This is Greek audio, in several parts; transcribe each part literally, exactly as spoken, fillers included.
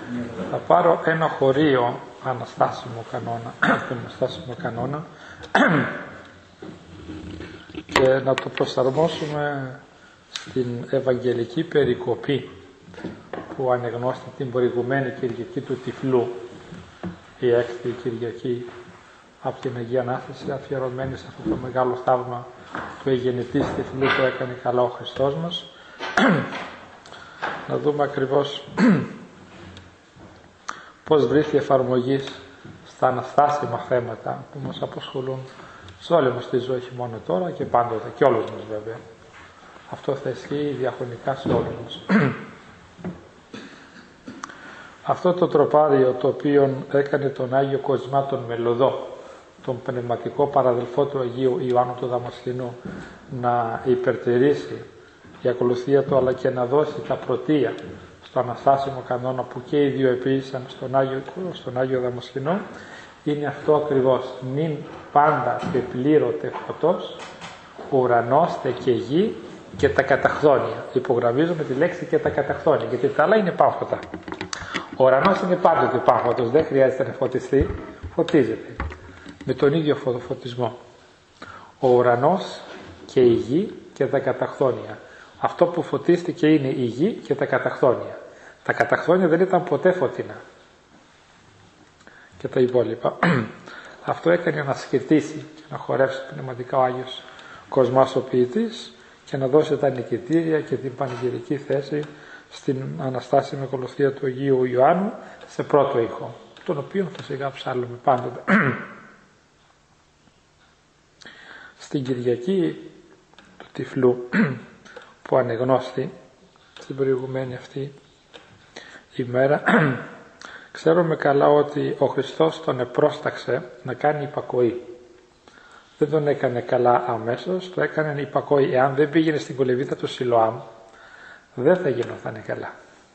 Θα πάρω ένα χωρίο αναστάσιμο κανόνα, αναστάσιμο κανόνα και να το προσαρμόσουμε στην Ευαγγελική περικοπή που ανεγνώστη την προηγουμένη Κυριακή του Τυφλού, η έκτη Κυριακή από την Αγία Ανάσταση, αφιερωμένη σε αυτό το μεγάλο θαύμα του εγεννητής Τυφλού που έκανε καλά ο Χριστός μας. Να δούμε ακριβώς πώς βρίσκει εφαρμογή στα αναστάσιμα θέματα που μας απασχολούν σε όλη μας τη ζωή, όχι μόνο τώρα και πάντοτε, και όλους μας βέβαια. Αυτό θα ισχύει διαχρονικά σε όλους μας. Αυτό το τροπάριο το οποίο έκανε τον Άγιο Κοσμά τον Μελωδό, τον πνευματικό παραδελφό του Αγίου Ιωάννου του Δαμασχηνού, να υπερτερήσει η ακολουθία του, αλλά και να δώσει τα πρωτεία στο αναστάσιμο κανόνα που και οι δύο επίησαν στον Άγιο, στον Άγιο Δαμασχηνό, είναι αυτό ακριβώς: νυν πάντα πεπλήρωτε φωτός, ουρανός τε και γη και τα καταχθόνια. Υπογραμμίζουμε τη λέξη και τα καταχθόνια, γιατί τα άλλα είναι πάμφωτα. Ο ουρανός είναι πάντοτε πάμφωτος, δεν χρειάζεται να φωτιστεί, φωτίζεται με τον ίδιο φωτισμό. Ο ουρανός και η γη και τα καταχθόνια. Αυτό που φωτίστηκε είναι η γη και τα καταχθόνια. Τα καταχθόνια δεν ήταν ποτέ φωτεινά. Και τα υπόλοιπα. Αυτό έκανε να σκετήσει και να χορεύσει πνευματικά ο Άγιος Κοσμάς ο ποιητής και να δώσει τα νικητήρια και την πανηγυρική θέση στην αναστάσιμη ακολουθία του Αγίου Ιωάννου σε πρώτο ήχο, τον οποίο θα σιγά ψάλλουμε πάντοτε. Στην Κυριακή του Τυφλού που ανεγνώστη στην προηγουμένη αυτή ημέρα, ξέρουμε καλά ότι ο Χριστός τον επρόσταξε να κάνει υπακοή. Δεν τον έκανε καλά αμέσως, το έκανε υπακοή. Εάν δεν πήγαινε στην κολεβίδα του Σιλοάμ, δεν θα γινόταν καλά.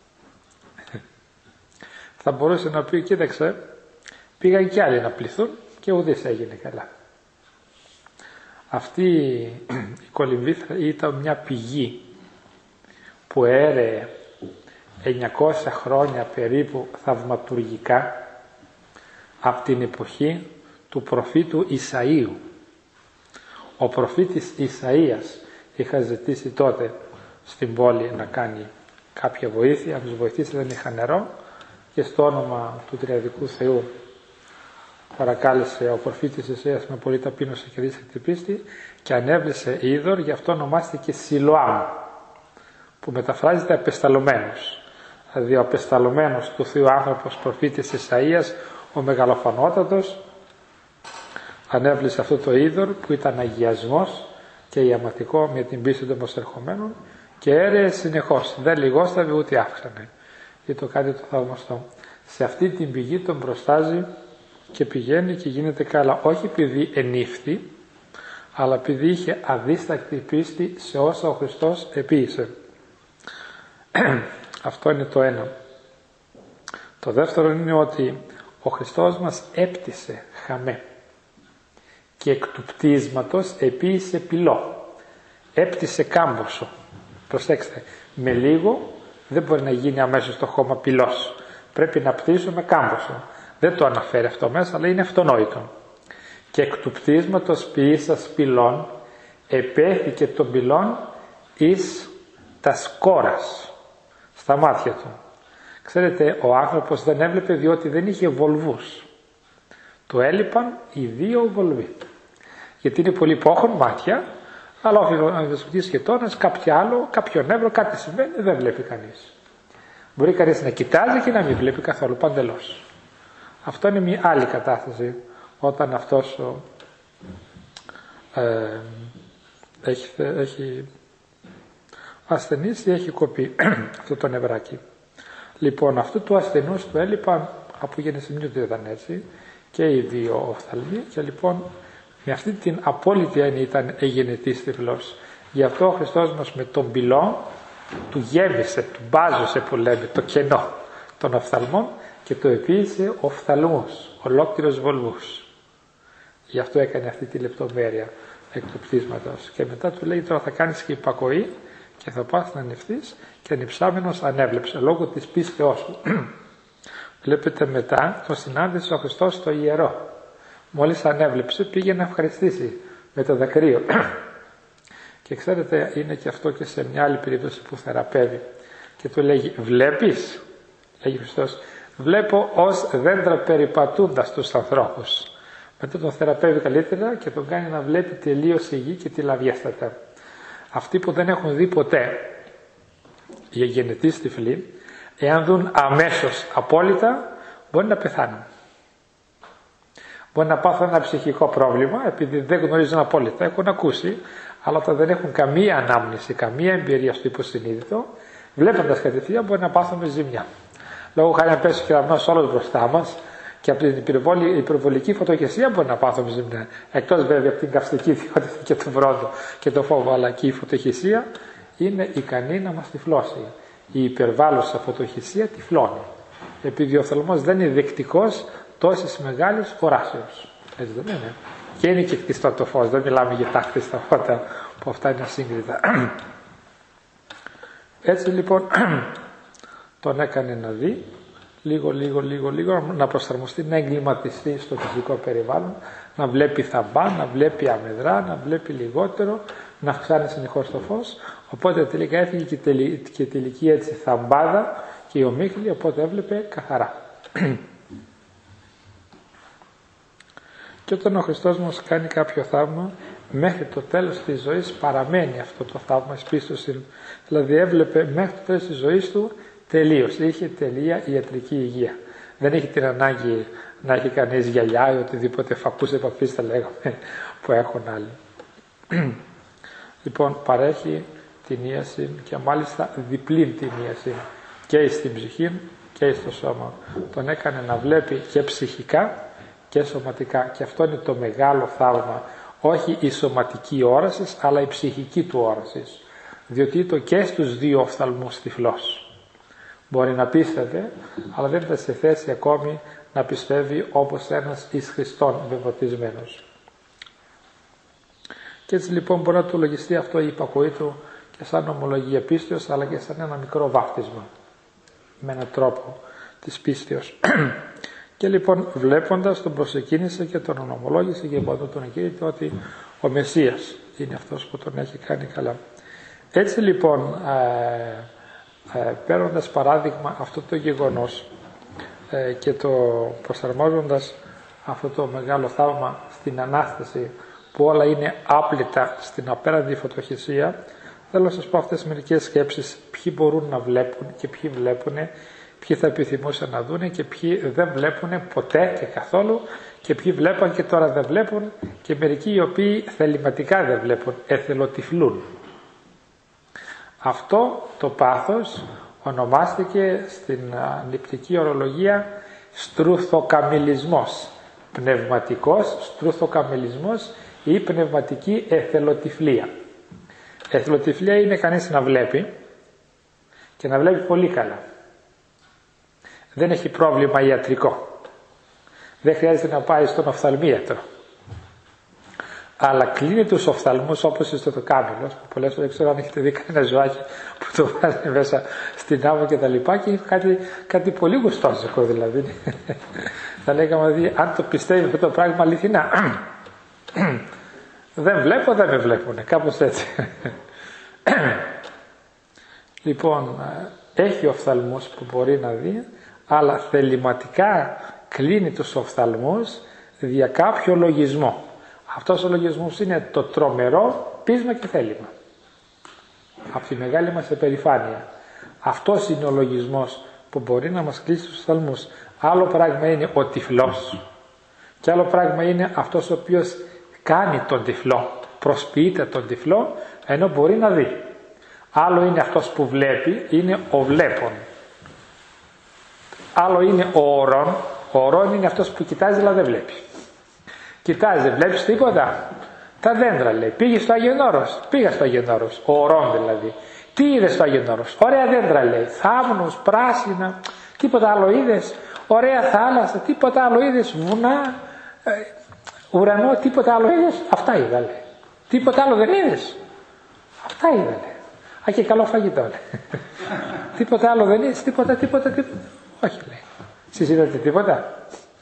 Θα μπορούσε να πει, κοίταξε, πήγαν κι άλλοι να πληθούν και ουδής έγινε καλά. Αυτή η κολυμβήθρα ήταν μια πηγή που έρεε εννιακόσια χρόνια περίπου θαυματουργικά από την εποχή του προφήτου Ισαΐου. Ο προφήτης Ισαΐας είχα ζητήσει τότε στην πόλη να κάνει κάποια βοήθεια, να τους βοηθήσει, δεν είχα νερό, και στο όνομα του Τριαδικού Θεού παρακάλεσε ο προφήτης Ισαΐας με πολύ ταπείνωση και δίστακτη πίστη και ανέβλησε είδωρ, γι' αυτό ονομάστηκε Σιλοάμ, που μεταφράζεται απεσταλωμένος. Δηλαδή ο απεσταλωμένος του Θεού άνθρωπος προφήτης Ισαΐας, ο μεγαλοφανότατος, ανέβλησε αυτό το είδωρ που ήταν αγιασμός και ιαματικό με την πίστη των προσερχομένων και έρεε συνεχώς, δεν λιγόσταβε ούτε αύξανε. Και το κάτι το θαυμαστό. Σε αυτή την πηγή τον προστάζει και πηγαίνει και γίνεται καλά, όχι επειδή ενύφθη, αλλά επειδή είχε αδίστακτη πίστη σε όσα ο Χριστός επίησε. Αυτό είναι το ένα. Το δεύτερο είναι ότι ο Χριστός μας έπτυσε χαμέ και εκ του πτίσματος επίησε πυλό. Έπτυσε κάμποσο. Προσέξτε, με λίγο δεν μπορεί να γίνει αμέσως το χώμα πυλός. Πρέπει να πτήσουμε κάμποσο. Δεν το αναφέρει αυτό μέσα, αλλά είναι αυτονόητο. Και εκ του πτίσματος ποιήσας πυλών επέθηκε των πυλών εις τα σκόρας, στα μάτια του. Ξέρετε, ο άνθρωπος δεν έβλεπε διότι δεν είχε βολβούς. Του έλειπαν οι δύο βολβοί. Γιατί είναι πολύ που έχουν μάτια, αλλά όχι ο αμφισβητής γειτόνας, κάποιο άλλο, κάποιο νεύρο, κάτι συμβαίνει, δεν βλέπει κανείς. Μπορεί κανείς να κοιτάζει και να μην βλέπει καθόλου, παντελώς. Αυτό είναι μια άλλη κατάσταση, όταν αυτός ο, ε, έχει, έχει ασθενής ή έχει κοπεί αυτό το νευράκι. Λοιπόν, αυτού του ασθενούς του έλειπαν από γενεσιμίου του ήταν έτσι και οι δύο οφθαλμοί, και λοιπόν με αυτή την απόλυτη έννοια ήταν εγενετής τυφλός. Γι' αυτό ο Χριστός μας με τον πυλό του γέμισε, του μπάζωσε που λέμε, το κενό των οφθαλμών και το επίησε οφθαλμούς, ολόκληρος βολβούς. Γι' αυτό έκανε αυτή τη λεπτομέρεια εκ του πτήσματος. Και μετά του λέει, τώρα θα κάνεις και υπακοή και θα πας να ανευθείς, και ανυψάμενος ανέβλεψε λόγω της πίστεώς σου. Βλέπετε μετά τον συνάντησε ο Χριστός στο ιερό. Μόλις ανέβλεψε πήγε να ευχαριστήσει με το δακρύο. Και ξέρετε, είναι και αυτό και σε μια άλλη περίπτωση που θεραπεύει. Και του λέγει, βλέπεις, λέγει ο Χριστός, βλέπω ως δέντρα περιπατούντας τους ανθρώπους. Μετά τον θεραπεύει καλύτερα και τον κάνει να βλέπει τελείως η γη και τη λαβιέστατα. Αυτοί που δεν έχουν δει ποτέ για γενετής τυφλή, εάν δουν αμέσως απόλυτα, μπορεί να πεθάνουν. Μπορεί να πάθουν ένα ψυχικό πρόβλημα, επειδή δεν γνωρίζουν απόλυτα, έχουν ακούσει, αλλά όταν δεν έχουν καμία ανάμνηση, καμία εμπειρία στο υποσυνείδητο, βλέποντας κατευθείαν μπορεί να πάθουν ζημιά. Λόγω χάρη να πέσει ο κεραυνός όλος μπροστά μας και από την υπερβολη, υπερβολική φωτοχεσία μπορεί να πάθουμε ζημιά. Εκτός βέβαια από την καυστική ιδιότητα και τον βρόντο και το φόβο, αλλά και η φωτοχεσία είναι ικανή να μας τυφλώσει. Η υπερβάλλουσα φωτοχεσία τυφλώνει. Επειδή ο οφθαλμός δεν είναι δεκτικός τόσης μεγάλης οράσεως. Έτσι δεν είναι. Και είναι και κτιστό το φως, δεν μιλάμε για τα χτιστά φώτα που αυτά είναι ασύγκριτα. Έτσι λοιπόν τον έκανε να δει λίγο λίγο λίγο λίγο, να προσαρμοστεί, να εγκληματιστεί στο φυσικό περιβάλλον, να βλέπει θαμπά, να βλέπει αμεδρά, να βλέπει λιγότερο, να αυξάνει συνεχώς το φως. Οπότε τελικά έφυγε και, τελει, και τελική έτσι θαμπάδα και η ομίχλη, οπότε έβλεπε καθαρά. Και όταν ο Χριστός μας κάνει κάποιο θαύμα, μέχρι το τέλος της ζωής παραμένει αυτό το θαύμα εις πίστοσιν. Δηλαδή έβλεπε μέχρι το τέλος της ζωής του τελείως, είχε τελεία ιατρική υγεία. Δεν είχε την ανάγκη να έχει κανείς γυαλιά ή οτιδήποτε φακούς επαφής θα λέγαμε που έχουν άλλοι. Λοιπόν, παρέχει την ίαση και μάλιστα διπλήν την ίαση και στην ψυχή και στο σώμα. Τον έκανε να βλέπει και ψυχικά και σωματικά, και αυτό είναι το μεγάλο θαύμα, όχι η σωματική όραση αλλά η ψυχική του όραση, διότι το και στους δύο οφθαλμούς τυφλός. Μπορεί να πίστευε, αλλά δεν ήταν σε θέση ακόμη να πιστεύει όπως ένας εις Χριστόν βεβατισμένος. Και έτσι λοιπόν μπορεί να του λογιστεί αυτό η υπακοή του και σαν ομολογία πίστεως, αλλά και σαν ένα μικρό βάφτισμα με έναν τρόπο της πίστεως. Και λοιπόν βλέποντας τον προσεκίνησε και τον ονομολόγησε και από τον εκείρητε ότι ο Μεσσίας είναι αυτός που τον έχει κάνει καλά. Έτσι λοιπόν ε, ε, παίρνοντας παράδειγμα αυτό το γεγονός ε, και το προσαρμόζοντας αυτό το μεγάλο θαύμα στην Ανάσταση που όλα είναι άπλητα στην απέραντη φωτοχεσία, θέλω να σας πω αυτές μερικές σκέψεις, ποιοι μπορούν να βλέπουν και ποιοι βλέπουν, ποιοι θα επιθυμούσαν να δούνε και ποιοι δεν βλέπουν ποτέ και καθόλου και ποιοι βλέπουν και τώρα δεν βλέπουν και μερικοί οι οποίοι θεληματικά δεν βλέπουν, εθελοτυφλούν. Αυτό το πάθος ονομάστηκε στην νηπτική ορολογία στρουθοκαμιλισμός, πνευματικός στρουθοκαμιλισμός ή πνευματική εθελοτυφλία. Εθελοτυφλία είναι κανείς να βλέπει και να βλέπει πολύ καλά. Δεν έχει πρόβλημα ιατρικό. Δεν χρειάζεται να πάει στον οφθαλμίατρο. Αλλά κλείνει τους οφθαλμούς όπως στο το κάμιλος, που πολλές φορές δεν ξέρω αν έχετε δει κανένα ζωάκι που το βάζει μέσα στην άμμο και τα λοιπά και έχει κάτι, κάτι πολύ γουστόζικο δηλαδή. Θα λέγαμε δηλαδή, αν το πιστεύει αυτό το πράγμα αληθινά. Δεν βλέπω, δεν με βλέπουνε, κάπως έτσι. Λοιπόν, έχει οφθαλμούς που μπορεί να δει, αλλά θεληματικά κλείνει τους οφθαλμούς δια κάποιο λογισμό. Αυτός ο λογισμός είναι το τρομερό πείσμα και θέλημα. Από τη μεγάλη μας επερηφάνεια. Αυτός είναι ο λογισμός που μπορεί να μας κλείσει τους οφθαλμούς. Άλλο πράγμα είναι ο τυφλός και άλλο πράγμα είναι αυτός ο οποίος κάνει τον τυφλό, προσποιείται τον τυφλό ενώ μπορεί να δει. Άλλο είναι αυτός που βλέπει, είναι ο βλέπων. Άλλο είναι ο ορών. Ο ορών είναι αυτός που κοιτάζει αλλά δεν βλέπει. Κοιτάζει, βλέπεις τίποτα? Τα δέντρα λέει. Πήγε στο Άγιον Όρος. Πήγα στο Άγιον Όρος. Ο ορών δηλαδή. Τι είδες στο Άγιον Όρος? Ωραία δέντρα λέει. Θάμνους, πράσινα. Τίποτα άλλο είδες? Ωραία θάλασσα. Τίποτα άλλο είδες? Βουνά, ε, ουρανό. Τίποτα άλλο είδες? Αυτά είδα λέει. Τίποτα άλλο δεν είδες? Αυτά είδα λέει. Α, και καλό φαγητό λέει. Τίποτα άλλο δεν είδες? Τίποτα, τίποτα, τίποτα. Όχι λέει. Εσείς είδατε τίποτα?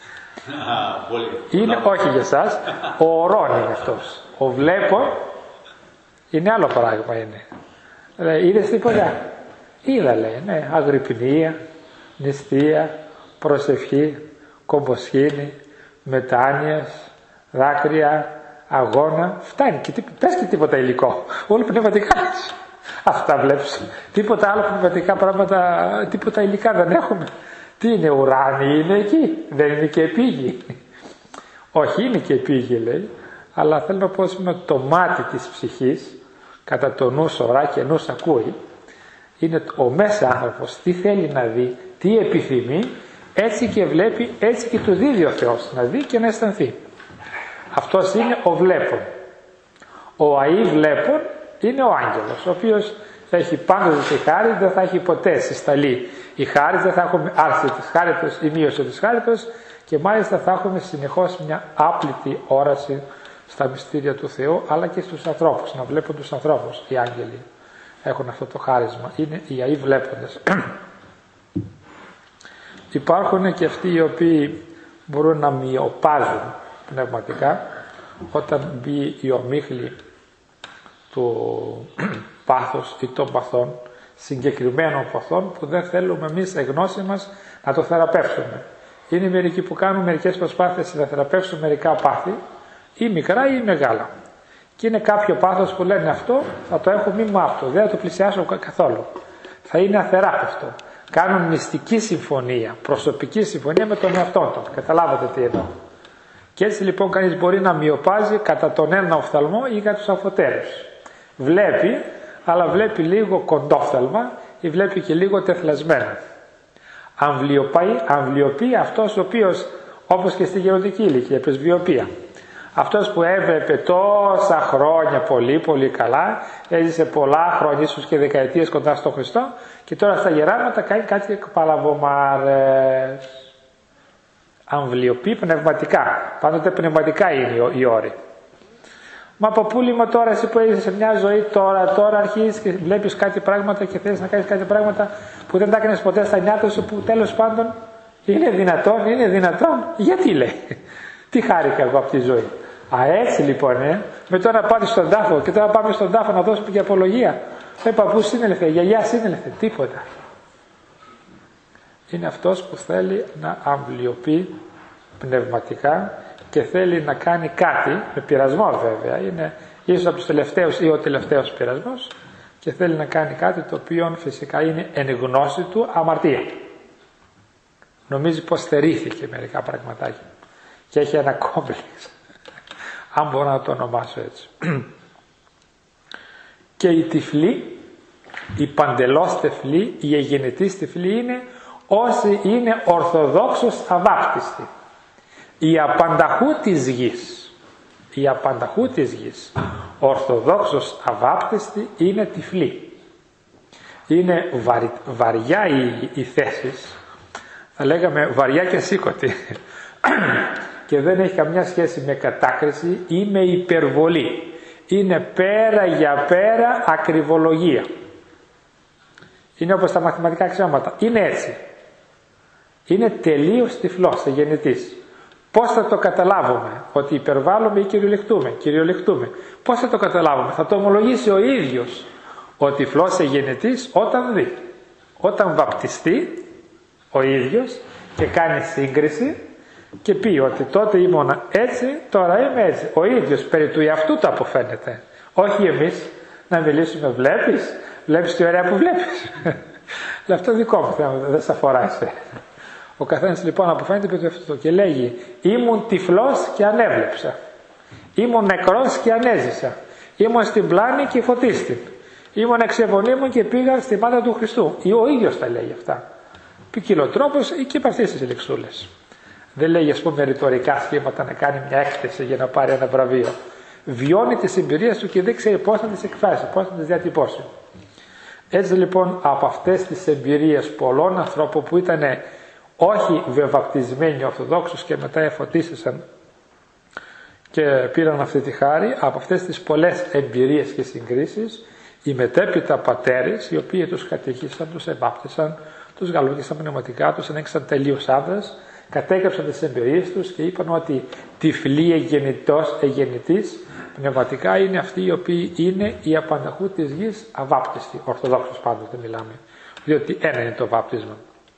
Είναι, όχι για εσάς, ο ορών είναι αυτός. Ο βλέπω είναι άλλο πράγμα είναι. Λέει, είδες τίποτα? Είδα, λέει, ναι, αγρυπνία, νηστεία, προσευχή, κομποσχήνη, μετάνοιες, δάκρυα, αγώνα, φτάνει. Και, πες και τίποτα υλικό, όλο πνευματικά. Αυτά βλέπεις. Τίποτα άλλο πνευματικά πράγματα, τίποτα υλικά δεν έχουμε. Τι είναι, ουράνι είναι εκεί, δεν είναι και επίγει. Όχι, είναι και επίγει, λέει, αλλά θέλω να πω με το μάτι της ψυχής, κατά το νου σωρά και νους ακούει, είναι ο μέσα άνθρωπος, τι θέλει να δει, τι επιθυμεί, έτσι και βλέπει, έτσι και του δίδει ο Θεός να δει και να αισθανθεί. Αυτός είναι ο βλέπων. Ο αεί βλέπων είναι ο άγγελος, ο οποίος θα έχει πάντοτε τη χάρη, δεν θα έχει ποτέ συσταλεί η χάρη, δεν θα έχουμε άρση της χάριτος ή μείωση της χάριτος και μάλιστα θα έχουμε συνεχώς μια άπλητη όραση στα μυστήρια του Θεού, αλλά και στους ανθρώπους, να βλέπουν τους ανθρώπους. Οι άγγελοι έχουν αυτό το χάρισμα, είναι οι αεί βλέποντες. Υπάρχουν και αυτοί οι οποίοι μπορούν να μοιοπάζουν πνευματικά όταν μπει η ομίχλη του πάθους ή των παθών, συγκεκριμένων παθών που δεν θέλουμε εμείς σε γνώση μας να το θεραπεύσουμε. Είναι μερικοί που κάνουν μερικές προσπάθειες να θεραπεύσουν μερικά πάθη, ή μικρά ή μεγάλα. Και είναι κάποιο πάθος που λένε αυτό θα το έχω μη μάπτω, δεν θα το πλησιάσω καθόλου. Θα είναι αθεράπευτο. Κάνουν μυστική συμφωνία, προσωπική συμφωνία με τον εαυτό του. Καταλάβατε τι εννοώ. Και έτσι λοιπόν κανείς μπορεί να μοιοπάζει κατά τον ένα οφθαλμό ή κατά τους αφωτέρους. Βλέπει, αλλά βλέπει λίγο κοντόφθαλμα ή βλέπει και λίγο τεθλασμένα. Αμβλιοποιεί αυτός ο οποίος, όπως και στη γεροντική ηλικία, πρεσβειοποία. Αυτός που έβλεπε τόσα χρόνια πολύ πολύ καλά, έζησε πολλά χρόνια, ίσως και δεκαετίες κοντά στον Χριστό, και τώρα στα γεράματα κάνει κάτι παλαβομάρες. Αμβλιοποιεί πνευματικά. Πάντοτε πνευματικά είναι οι όροι. Μα από πούλημα τώρα εσύ που είσαι σε μια ζωή τώρα, τώρα αρχίζεις και βλέπεις κάτι πράγματα και θέλεις να κάνεις κάτι πράγματα που δεν τα έκανες ποτέ στα νιάτα σου, που τέλος πάντων είναι δυνατόν, είναι δυνατόν. Γιατί, λέει, τι χάρηκα εγώ από τη ζωή. Α, έτσι λοιπόν, ε, με τώρα πάτε στον τάφο και τώρα πάμε στον τάφο να δώσουμε και απολογία. Ε, παππού σύνελθε, γιαγιά σύνελθε, τίποτα. Είναι αυτός που θέλει να αμβλιοποιεί πνευματικά και θέλει να κάνει κάτι, με πειρασμό βέβαια, είναι ίσως από τους τελευταίους ή ο τελευταίος πειρασμός, και θέλει να κάνει κάτι το οποίο φυσικά είναι εν γνώση του αμαρτία. Νομίζει πως στερήθηκε μερικά πραγματάκια και έχει ένα κόμπλεξ, αν μπορώ να το ονομάσω έτσι. Και οι τυφλοί, οι παντελώς τυφλοί, οι εγενετείς τυφλοί είναι όσοι είναι ορθοδόξως αβάπτιστοι. Η απανταχού της γης, η απανταχού της γης, ορθοδόξως αβάπτιστη είναι τυφλή. Είναι βαρι, βαριά η, η θέσεις, θα λέγαμε βαριά και σήκωτη και δεν έχει καμιά σχέση με κατάκριση ή με υπερβολή. Είναι πέρα για πέρα ακριβολογία. Είναι όπως τα μαθηματικά αξιώματα. Είναι έτσι. Είναι τελείως τυφλός, εγενετής. Πώς θα το καταλάβουμε ότι υπερβάλλουμε ή κυριολεκτούμε, κυριολεκτούμε. Πώς θα το καταλάβουμε? Θα το ομολογήσει ο ίδιος ο τυφλός εγενετής όταν δει. Όταν βαπτιστεί ο ίδιος και κάνει σύγκριση και πει ότι τότε ήμουνα έτσι, τώρα είμαι έτσι. Ο ίδιος περί του εαυτού το αποφαίνεται. Όχι εμείς να μιλήσουμε, βλέπεις, βλέπεις τι ωραία που βλέπεις. Αυτό δικό μου θέμα, δεν σε αφορά εσύ. Ο καθένας λοιπόν αποφαίνεται περί του εαυτού και λέγει, ήμουν τυφλός και ανέβλεψα. Ήμουν νεκρός και ανέζησα. Ήμουν στην πλάνη και φωτίστην. Ήμουν εξεβονίμων και πήγα στη μάνα του Χριστού. Ή ο ίδιος τα λέγει αυτά. Ποικιλοτρόπως ή και από αυτές τις λεξούλες. Δεν λέγει, ας πούμε, ρητορικά σχήματα να κάνει μια έκθεση για να πάρει ένα βραβείο. Βιώνει τις εμπειρίες του και δεν ξέρει πώς να τις εκφράσει, πώς να τις διατυπώσει. Έτσι λοιπόν από αυτές τις εμπειρίες πολλών ανθρώπων που ήταν όχι βεβαπτισμένοι ορθοδόξους και μετά εφωτίστησαν και πήραν αυτή τη χάρη, από αυτές τις πολλές εμπειρίες και συγκρίσεις, οι μετέπειτα πατέρες, οι οποίοι τους κατήχησαν, τους εμπάπτισαν, τους γαλούκησαν πνευματικά, τους ανέξαν τελείως άνδρες, κατέγραψαν τις εμπειρίες τους και είπαν ότι τυφλή εγεννητός, εγεννητής πνευματικά είναι αυτοί οι οποίοι είναι οι απανταχού της γης αβάπτιστοι, ορθοδόξους πάντοτε μιλάμε, διότι ένα είναι το βάπτισμα.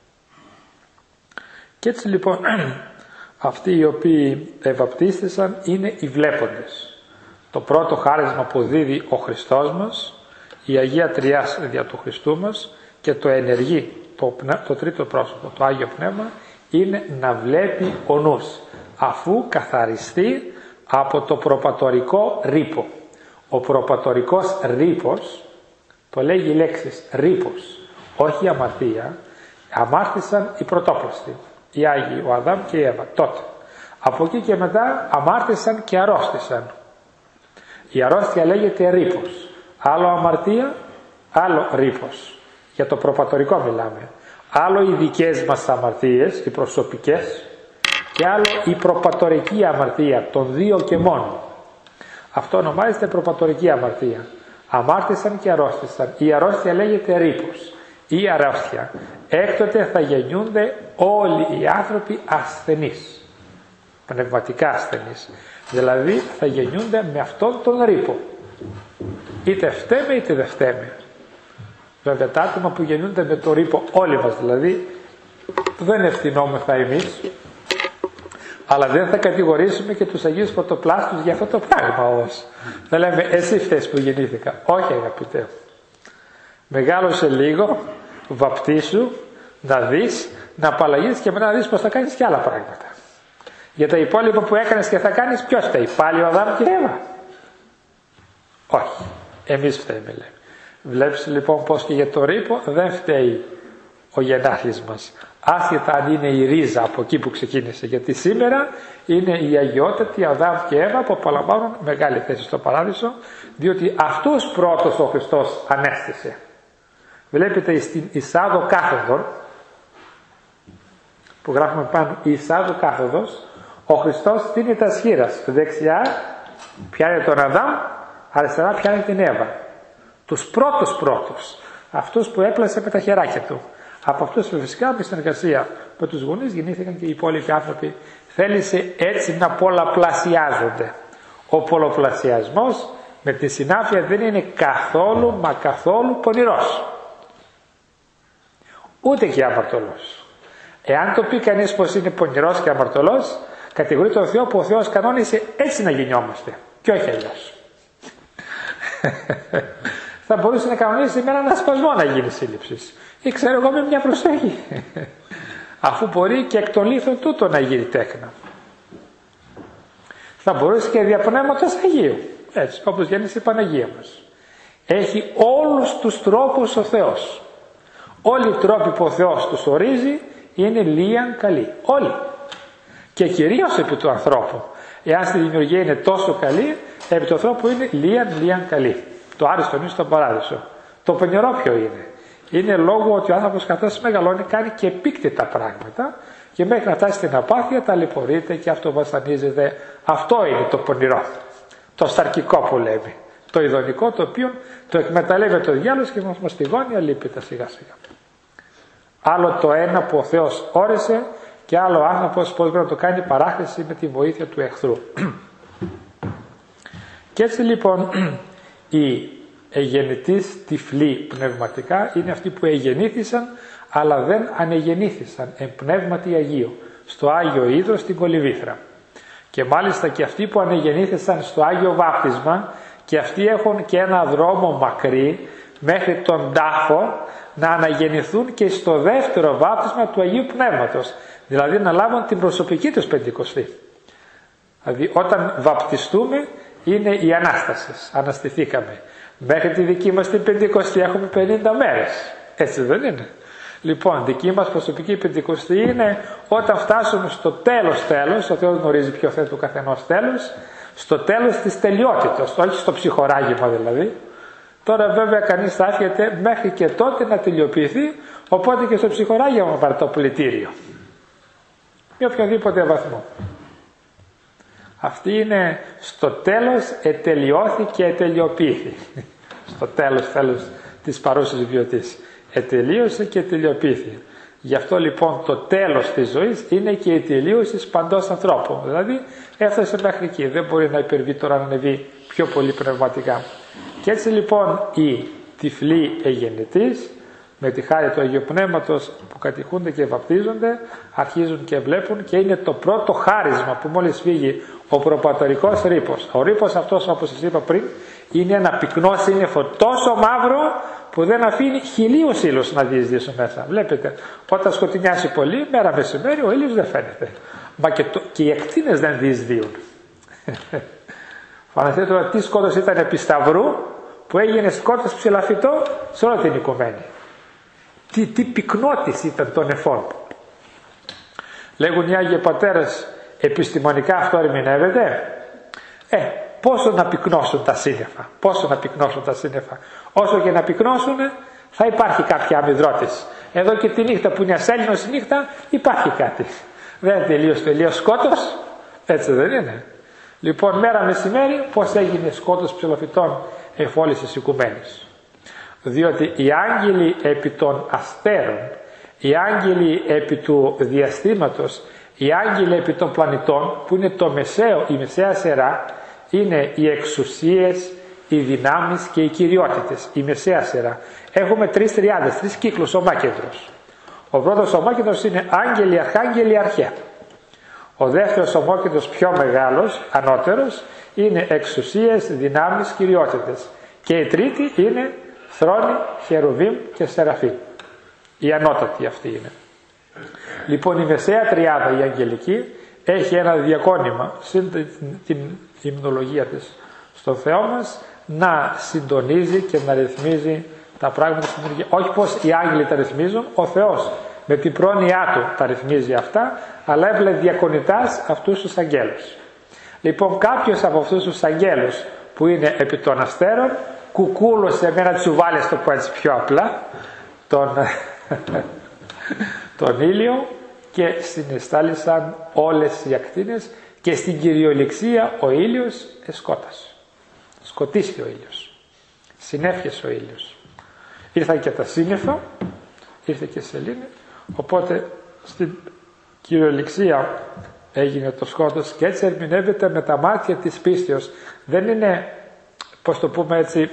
Και έτσι λοιπόν αυτοί οι οποίοι ευαπτίστησαν είναι οι βλέποντες. Το πρώτο χάρισμα που δίδει ο Χριστός μας, η Αγία Τριάς δια του Χριστού μας, και το ενεργεί το, το τρίτο πρόσωπο, το Άγιο Πνεύμα, είναι να βλέπει ο νους, αφού καθαριστεί από το προπατορικό ρήπο. Ο προπατορικός ρήπος, το λέγει η λέξη ρήπος, όχι αμαρτία, αμάρτησαν οι πρωτόπλαστοι, οι Άγιοι, ο Αδάμ και η Εύα, τότε. Από εκεί και μετά αμάρτησαν και αρρώστησαν. Η αρρώστια λέγεται ρήπος. Άλλο αμαρτία, άλλο ρήπος. Για το προπατορικό μιλάμε. Άλλο οι δικές μας αμαρτίες, οι προσωπικές, και άλλο η προπατορική αμαρτία των δύο και μόνο. Αυτό ονομάζεται προπατορική αμαρτία. Αμάρτησαν και αρρώστησαν. Η αρρώστια λέγεται ρήπος ή αρρώστια. Έκτοτε θα γεννιούνται όλοι οι άνθρωποι ασθενείς, πνευματικά ασθενείς. Δηλαδή θα γεννιούνται με αυτόν τον ρήπο. Είτε φταίμε είτε δεν φταίμε. Βέβαια τα άτομα που γεννιούνται με το ρήπο, όλοι μας δηλαδή, δεν ευθυνόμεθα εμείς, αλλά δεν θα κατηγορήσουμε και τους Αγίους Πρωτοπλάστους για αυτό το πράγμα όμως. Δεν λέμε εσύ φταίς που γεννήθηκα. Όχι αγαπητέ. Μεγάλωσε λίγο, βαπτίσου, να δεις, να απαλλαγείς και μετά να δεις πως θα κάνεις και άλλα πράγματα. Για τα υπόλοιπα που έκανες και θα κάνεις, ποιος φταίει? Πάλι ο Αδάμ και η Εύα? Όχι. Εμείς φταίμε, λέμε. Βλέπεις λοιπόν πως και για το ρήπο δεν φταίει ο γεννάθλης μας. Άσχετα αν είναι η ρίζα από εκεί που ξεκίνησε. Γιατί σήμερα είναι οι αγιότατοι Αδάμ και Εύα που απολαμβάνουν μεγάλη θέση στο παράδεισο, διότι αυτούς πρώτος ο Χριστός ανέστησε. Βλέπετε στην εισάδο κάθοδο, που γράφουμε πάνω η εισάδο κάθοδος, ο Χριστός στείνει τα σχήρας. Δεξιά πιάνει τον Αδάμ, αριστερά πιάνει την Εύα. Τους πρώτους πρώτους, αυτούς που έπλασε με τα χεράκια του. Από αυτούς φυσικά με συνεργασία με τους γονείς γεννήθηκαν και οι υπόλοιποι άνθρωποι. Θέλησε έτσι να πολλαπλασιάζονται. Ο πολλαπλασιασμός με τη συνάφεια δεν είναι καθόλου μα καθόλου πονηρός. Ούτε και αμαρτωλός. Εάν το πει κανείς πως είναι πονηρός και αμαρτωλός, κατηγορεί τον Θεό που ο Θεός κανόνισε έτσι να γεννιόμαστε και όχι αλλιώς. Θα μπορούσε να κανονίσει με έναν ασπασμό να γίνει σύλληψη. Ή ξέρω εγώ με μια προσοχή. Αφού μπορεί και εκ των λίθων τούτο να γίνει τέκνα. Θα μπορούσε και δια πνεύματος Αγίου. Έτσι, όπως γέννησε η Παναγία μας. Έχει όλους τους τρόπους ο Θεός. Όλοι οι τρόποι που ο Θεός τους ορίζει είναι λίαν καλοί. Όλοι. Και κυρίως επί του ανθρώπου. Εάν στη δημιουργία είναι τόσο καλή, επί του ανθρώπου είναι λίαν λίαν καλή. Το άριστο είναι στον παράδεισο. Το πονηρό ποιο είναι? Είναι λόγω ότι ο άνθρωπος καθώς μεγαλώνει κάνει και επίκτητα πράγματα και μέχρι να φτάσει στην απάθεια ταλαιπωρείται και αυτοβασανίζεται. Αυτό είναι το πονηρό. Το σαρκικό που λέμε. Το ειδονικό το οποίο το εκμεταλλεύεται ο διάολος και μας μαστιγώνει αλίπητα σιγά σιγά. Άλλο το ένα που ο Θεός όρισε και άλλο ο άνθρωπος πώς πρέπει να το κάνει παράχρηση με τη βοήθεια του εχθρού. Και έτσι λοιπόν οι εγεννητής τυφλοί πνευματικά είναι αυτοί που εγεννήθησαν αλλά δεν ανεγεννήθησαν εν πνεύματι Αγίου στο Άγιο Ίδρο στην Κολυβήθρα. Και μάλιστα και αυτοί που ανεγεννήθησαν στο Άγιο Βάπτισμα και αυτοί έχουν και ένα δρόμο μακρύ μέχρι τον τάφο να αναγεννηθούν και στο δεύτερο βάπτισμα του Αγίου Πνεύματος, δηλαδή να λάβουν την προσωπική τους Πεντηκοστή. Δηλαδή όταν βαπτιστούμε είναι η Ανάσταση, αναστηθήκαμε. Μέχρι τη δική μας την Πεντηκοστή έχουμε πενήντα μέρες, έτσι δεν είναι? Λοιπόν, δική μας προσωπική Πεντηκοστή είναι όταν φτάσουμε στο τέλος τέλος, ο Θεός γνωρίζει ποιο θα είναι το καθενός τέλος, στο τέλος της τελειότητας, όχι στο ψυχοράγημα δηλαδή. Τώρα βέβαια κανείς θα έρχεται μέχρι και τότε να τελειοποιηθεί, οπότε και στο ψυχοράγημα πάρει το πλητήριο. Με οποιοδήποτε βαθμό. Αυτή είναι στο τέλος ετελειώθη και ετελειοποιήθη. Στο τέλος τέλος της παρούσης βιωτής. Ετελείωσε και τελειοποιήθη. Γι' αυτό λοιπόν το τέλος της ζωής είναι και η τελείωση παντός ανθρώπου. Δηλαδή έφτασε μέχρι εκεί, δεν μπορεί να υπερβεί τώρα να ανεβεί πιο πολύ πνευματικά. Και έτσι λοιπόν οι τυφλοί εγεννητείς με τη χάρη του Αγίου Πνεύματος που κατηχούνται και βαπτίζονται, αρχίζουν και βλέπουν και είναι το πρώτο χάρισμα που μόλις φύγει ο προπατορικός ρήπος. Ο ρήπος αυτός, όπως σας είπα πριν, είναι ένα πυκνό σύννεφο τόσο μαύρο που δεν αφήνει χιλίους ήλους να διεισδύσουν μέσα. Βλέπετε, όταν σκοτεινιάσει πολύ, μέρα μεσημέρι, ο ήλιος δεν φαίνεται. Μα και, το, και οι ακτίνες δεν διεισδύουν. Φανταστείτε τώρα τι σκότος ήταν επί Σταυρού που έγινε σκότος ψηλαφιτό σε όλη την οικουμένη. Τι, τι πυκνότης ήταν των νεφών. Λέγουν οι Άγιοι Πατέρες, επιστημονικά αυτό ερμηνεύεται. Ε, πόσο να πυκνώσουν τα σύννεφα, πόσο να πυκνώσουν τα σύννεφα. Όσο και να πυκνώσουν θα υπάρχει κάποια αμυδρότηση. Εδώ και τη νύχτα που είναι ασέλινος η νύχτα υπάρχει κάτι. Δεν είναι τελείως τελείως σκότος, έτσι δεν είναι. Λοιπόν, μέρα μεσημέρι πώς έγινε σκότος ψηλοφυτών εφ' της οικουμένης. Διότι οι άγγελοι επί των αστέρων, οι άγγελοι επί του διαστήματος, οι άγγελοι επί των πλανητών, που είναι το μεσαίο, η μεσαία σειρά, είναι οι εξουσίες, οι δυνάμεις και οι κυριότητες, η μεσαία σειρά. Έχουμε τρεις τριάδες, τρεις κύκλους ομάκεντρους. Ο πρώτος ομάκεντρος είναι άγγελοι, αρχάγγελοι, αρχαία. Ο δεύτερος ομόκεντρος πιο μεγάλος, ανώτερος, είναι εξουσίες, δυνάμεις, κυριότητες. Και η τρίτη είναι θρόνοι, χερουβίμ και σεραφείμ. Η ανώτατη αυτή είναι. Λοιπόν, η μεσαία τριάδα, η αγγελική, έχει ένα διακόνημα, συν την υμνολογία της στον Θεό μας, να συντονίζει και να ρυθμίζει τα πράγματα στην δημιουργία. Όχι πως οι άγγελοι τα ρυθμίζουν, ο Θεός με την πρόνοιά του τα ρυθμίζει αυτά, αλλά έβλε διακονητάς αυτούς τους αγγέλους. Λοιπόν, κάποιος από αυτούς τους αγγέλους που είναι επί των αστέρων κουκούλωσε με ένα τσουβάλι, στο πω έτσι πιο απλά, τον, τον ήλιο και συναισθάλησαν όλες οι ακτίνες και στην κυριολεξία ο ήλιος εσκότασε. Σκοτίστηκε ο ήλιος. Συνέφιασε ο ήλιος. Ήρθαν και τα σύννεφα, ήρθε και η σελήνη, οπότε στην κυριολεξία έγινε το σκότος και έτσι ερμηνεύεται με τα μάτια της πίστεως. Δεν είναι, πώς το πούμε έτσι,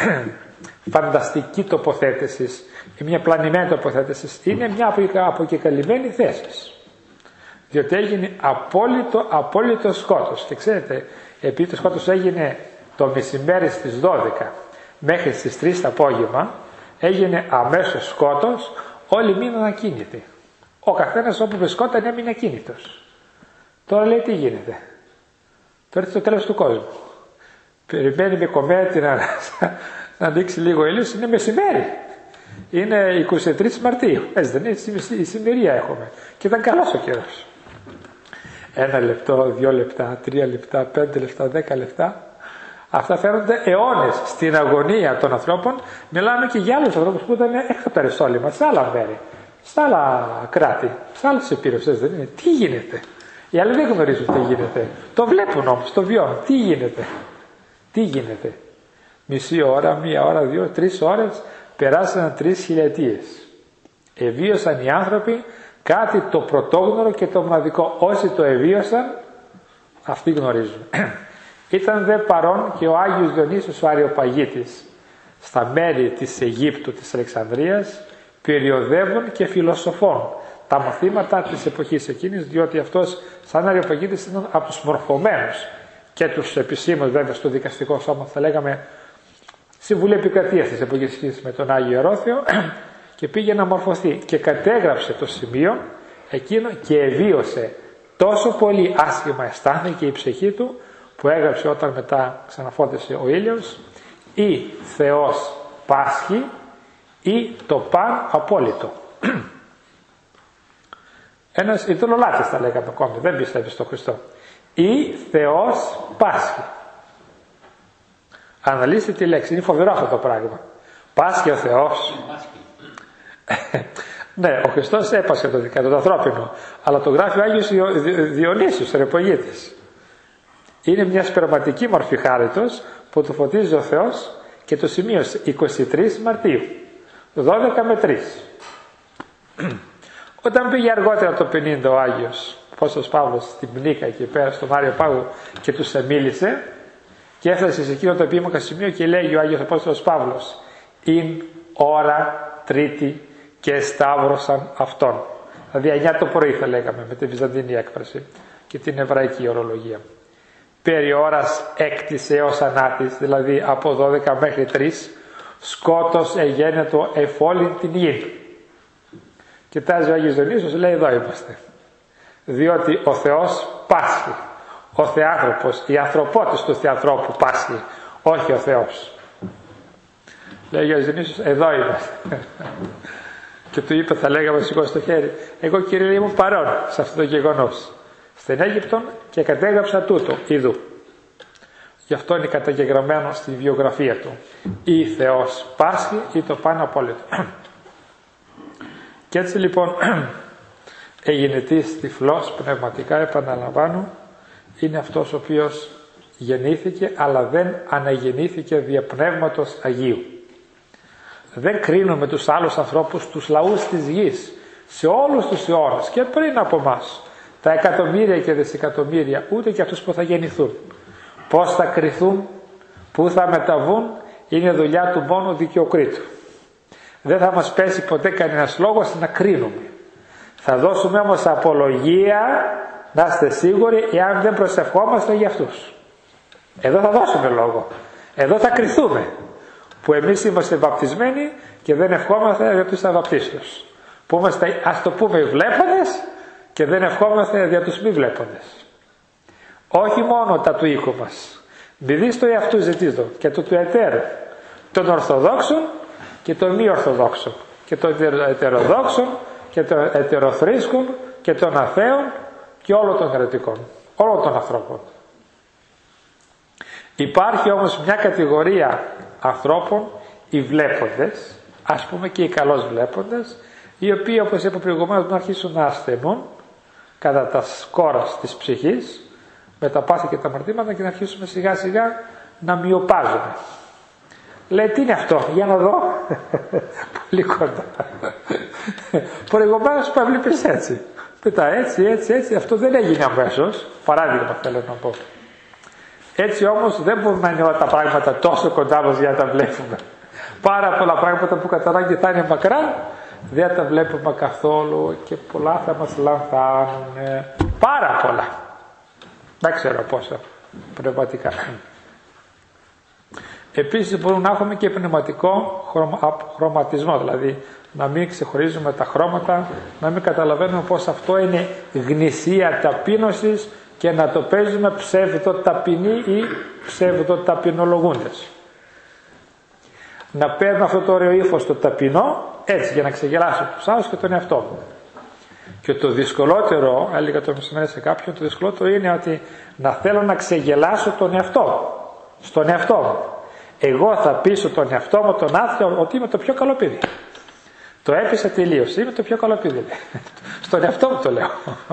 φανταστική τοποθέτηση ή μια πλανημένη τοποθέτηση. Είναι μια αποκεκαλυμμένη θέση. Διότι έγινε απόλυτο, απόλυτο σκότος. Και ξέρετε, επειδή το σκότος έγινε το μεσημέρι στις δώδεκα μέχρι στις τρεις το απόγευμα, έγινε αμέσως σκότος, όλοι μείναν ακίνητοι. Ο καθένας όπου βρισκόταν έμεινε ακίνητος. Τώρα λέει τι γίνεται. Τώρα είναι το τέλος του κόσμου. Περιμένει με κομμένη να, να ανοίξει λίγο ήλιος, είναι μεσημέρι. Είναι είκοσι τρεις Μαρτίου. Έτσι δεν είναι, η σημερία έχουμε. Και ήταν καλός ο καιρός. Ένα λεπτό, δύο λεπτά, τρία λεπτά, πέντε λεπτά, δέκα λεπτά. Αυτά φαίνονται αιώνες στην αγωνία των ανθρώπων. Μιλάμε και για άλλους ανθρώπους που ήταν έξω από τα ρεσόλυμα, σε άλλα μέρη, σε άλλα κράτη, σε άλλες επιρροσές. Δεν είναι. Τι γίνεται. Οι άλλοι δεν γνωρίζουν τι γίνεται. Το βλέπουν όμως, το βιώνουν. Τι γίνεται. Τι γίνεται. Μισή ώρα, μία ώρα, δύο, τρεις ώρες, περάσαν τρεις χιλιετίες. Εβίωσαν οι άνθρωποι κάτι το πρωτόγνωρο και το μοναδικό. Όσοι το εβίωσαν, αυτοί γνωρίζουν. Ήταν δε παρόν και ο Άγιος Διονύσιος ο Αριοπαγίτης στα μέρη της Αιγύπτου, της Αλεξανδρίας, περιοδεύων και φιλοσοφών τα μαθήματα της εποχής εκείνης, διότι αυτός σαν Αριοπαγίτης ήταν από τους μορφωμένους και τους επισήμους βέβαια στο δικαστικό σώμα, θα λέγαμε συμβουλή επικρατείας της εποχής εκείνης με τον Άγιο Ιερόθεο, και πήγε να μορφωθεί και κατέγραψε το σημείο εκείνο και εβίωσε τόσο πολύ άσχημα αισθάνθηκε η ψυχή του, που έγραψε όταν μετά ξαναφώτισε ο ήλιος, ή Θεός πάσχει ή το παν απόλυτο. Ένας ειδωλολάτρης θα λέγαμε ακόμη, δεν πιστεύει στον Χριστό. Ή Θεός πάσχει. Αναλύστε τη λέξη, είναι φοβερό αυτό το πράγμα. Πάσχει ο Θεός. Ναι, ο Χριστός έπασχε το δικαίωμα, το ανθρώπινο, αλλά το γράφει ο Άγιος Διονύσιος, ο Αριοπαγίτης. Είναι μια σπερματική μορφή χάριτος που το φωτίζει ο Θεός και το σημείωσε είκοσι τρεις Μαρτίου, δώδεκα με τρεις. Όταν πήγε αργότερα το πενήντα ο Άγιος Απόστολος Παύλος στην Πνίκα εκεί πέρα στον Άριο Πάγο και τους εμίλησε και έφτασε σε εκείνο το επίμαχο σημείο και λέγει ο Άγιος Απόστολος Παύλος «Ειν ώρα τρίτη και σταύρωσαν αυτόν». Δηλαδή εννιά το πρωί θα λέγαμε με τη βυζαντινή έκφραση και την εβραϊκή ορολογία. Περί ώρας έκτης έως ανάτης, δηλαδή από δώδεκα μέχρι τρεις, σκότος εγένετο εφόλην την γη. Κοιτάζει ο Άγιος Διονύσιος, λέει εδώ είμαστε. Διότι ο Θεός πάσχει. Ο Θεάνθρωπος, η ανθρωπότης του Θεανθρώπου πάσχει, όχι ο Θεός. Λέει ο Άγιος Διονύσιος, εδώ είμαστε. Και του είπε, θα λέγαμε σηκώσει το χέρι, εγώ Κύριε ήμουν παρόν σε αυτό το γεγονός. Στην Αίγυπτον και κατέγραψα τούτο, ειδού. Γι' αυτό είναι καταγεγραμμένο στη βιογραφία του. Ή Θεός πάσχει ή το πάνω απόλυτο. Και έτσι λοιπόν εγενετής τυφλός πνευματικά, επαναλαμβάνω, είναι αυτός ο οποίος γεννήθηκε αλλά δεν αναγεννήθηκε δια πνεύματος Αγίου. Δεν κρίνουμε τους άλλους ανθρώπους, τους λαούς της γης, σε όλους τους αιώνες και πριν από εμάς, τα εκατομμύρια και δισεκατομμύρια, ούτε και αυτούς που θα γεννηθούν. Πώς θα κριθούν, πού θα μεταβούν, είναι δουλειά του μόνο δικαιοκρίτου. Δεν θα μας πέσει ποτέ κανένας λόγος να κρίνουμε. Θα δώσουμε όμως απολογία, να είστε σίγουροι, εάν δεν προσευχόμαστε για αυτούς. Εδώ θα δώσουμε λόγο. Εδώ θα κριθούμε. Που εμείς είμαστε βαπτισμένοι και δεν ευχόμαστε για τους αβαπτίστους. Που είμαστε, ας το πούμε, βλέποντες και δεν ευχόμαστε για τους μη βλέποντες. Όχι μόνο τα του οίκου μας. Μη δεις το εαυτού ζητήτω και το του εταίρου. Των Ορθοδόξων και των μη Ορθοδόξων. Και των ετεροδόξων και των ετεροθρήσκων και των αθέων και όλων των αιρετικών. Όλων των ανθρώπων. Υπάρχει όμως μια κατηγορία ανθρώπων, οι βλέποντες, ας πούμε και οι καλώς βλέποντες, οι οποίοι, όπως είπα προηγουμένως, να αρχίσουν να ασθενούν κατά τα σκόρας της ψυχής, με τα πάθη και τα αμαρτήματα, και να αρχίσουμε σιγά σιγά να μοιοπάζουμε. Λέει, τι είναι αυτό, για να δω. Πολύ κοντά. Προηγουμένως που έβλεπες έτσι. Πετά έτσι, έτσι, έτσι. Αυτό δεν έγινε αμέσως. Παράδειγμα θέλω να πω. Έτσι όμως δεν μπορούν να είναι όλα τα πράγματα τόσο κοντά μας για να τα βλέπουμε. Πάρα πολλά πράγματα που κατά ανάγκη θα είναι μακρά, δεν τα βλέπουμε καθόλου και πολλά θα μας λανθάνουν. Πάρα πολλά. Δεν ξέρω πόσα πνευματικά. Επίσης μπορούμε να έχουμε και πνευματικό χρωματισμό, δηλαδή να μην ξεχωρίζουμε τα χρώματα, να μην καταλαβαίνουμε πως αυτό είναι γνησία ταπείνωσης και να το παίζουμε ψευδοταπεινοί ή ψευδοταπεινολογούντες. Να παίρνω αυτό το ωραίο ύφος το ταπεινό, έτσι, για να ξεγελάσω τους άλλους και τον εαυτό μου. Και το δυσκολότερο, έλεγα το μεσημέρι σε κάποιον, το δυσκολότερο είναι ότι να θέλω να ξεγελάσω τον εαυτό μου, στον εαυτό μου. Εγώ θα πείσω τον εαυτό μου, τον άθλιο, ότι είμαι το πιο καλό παιδί. Το έπεισα τελείως, είμαι το πιο καλό παιδί. Στον εαυτό μου το λέω.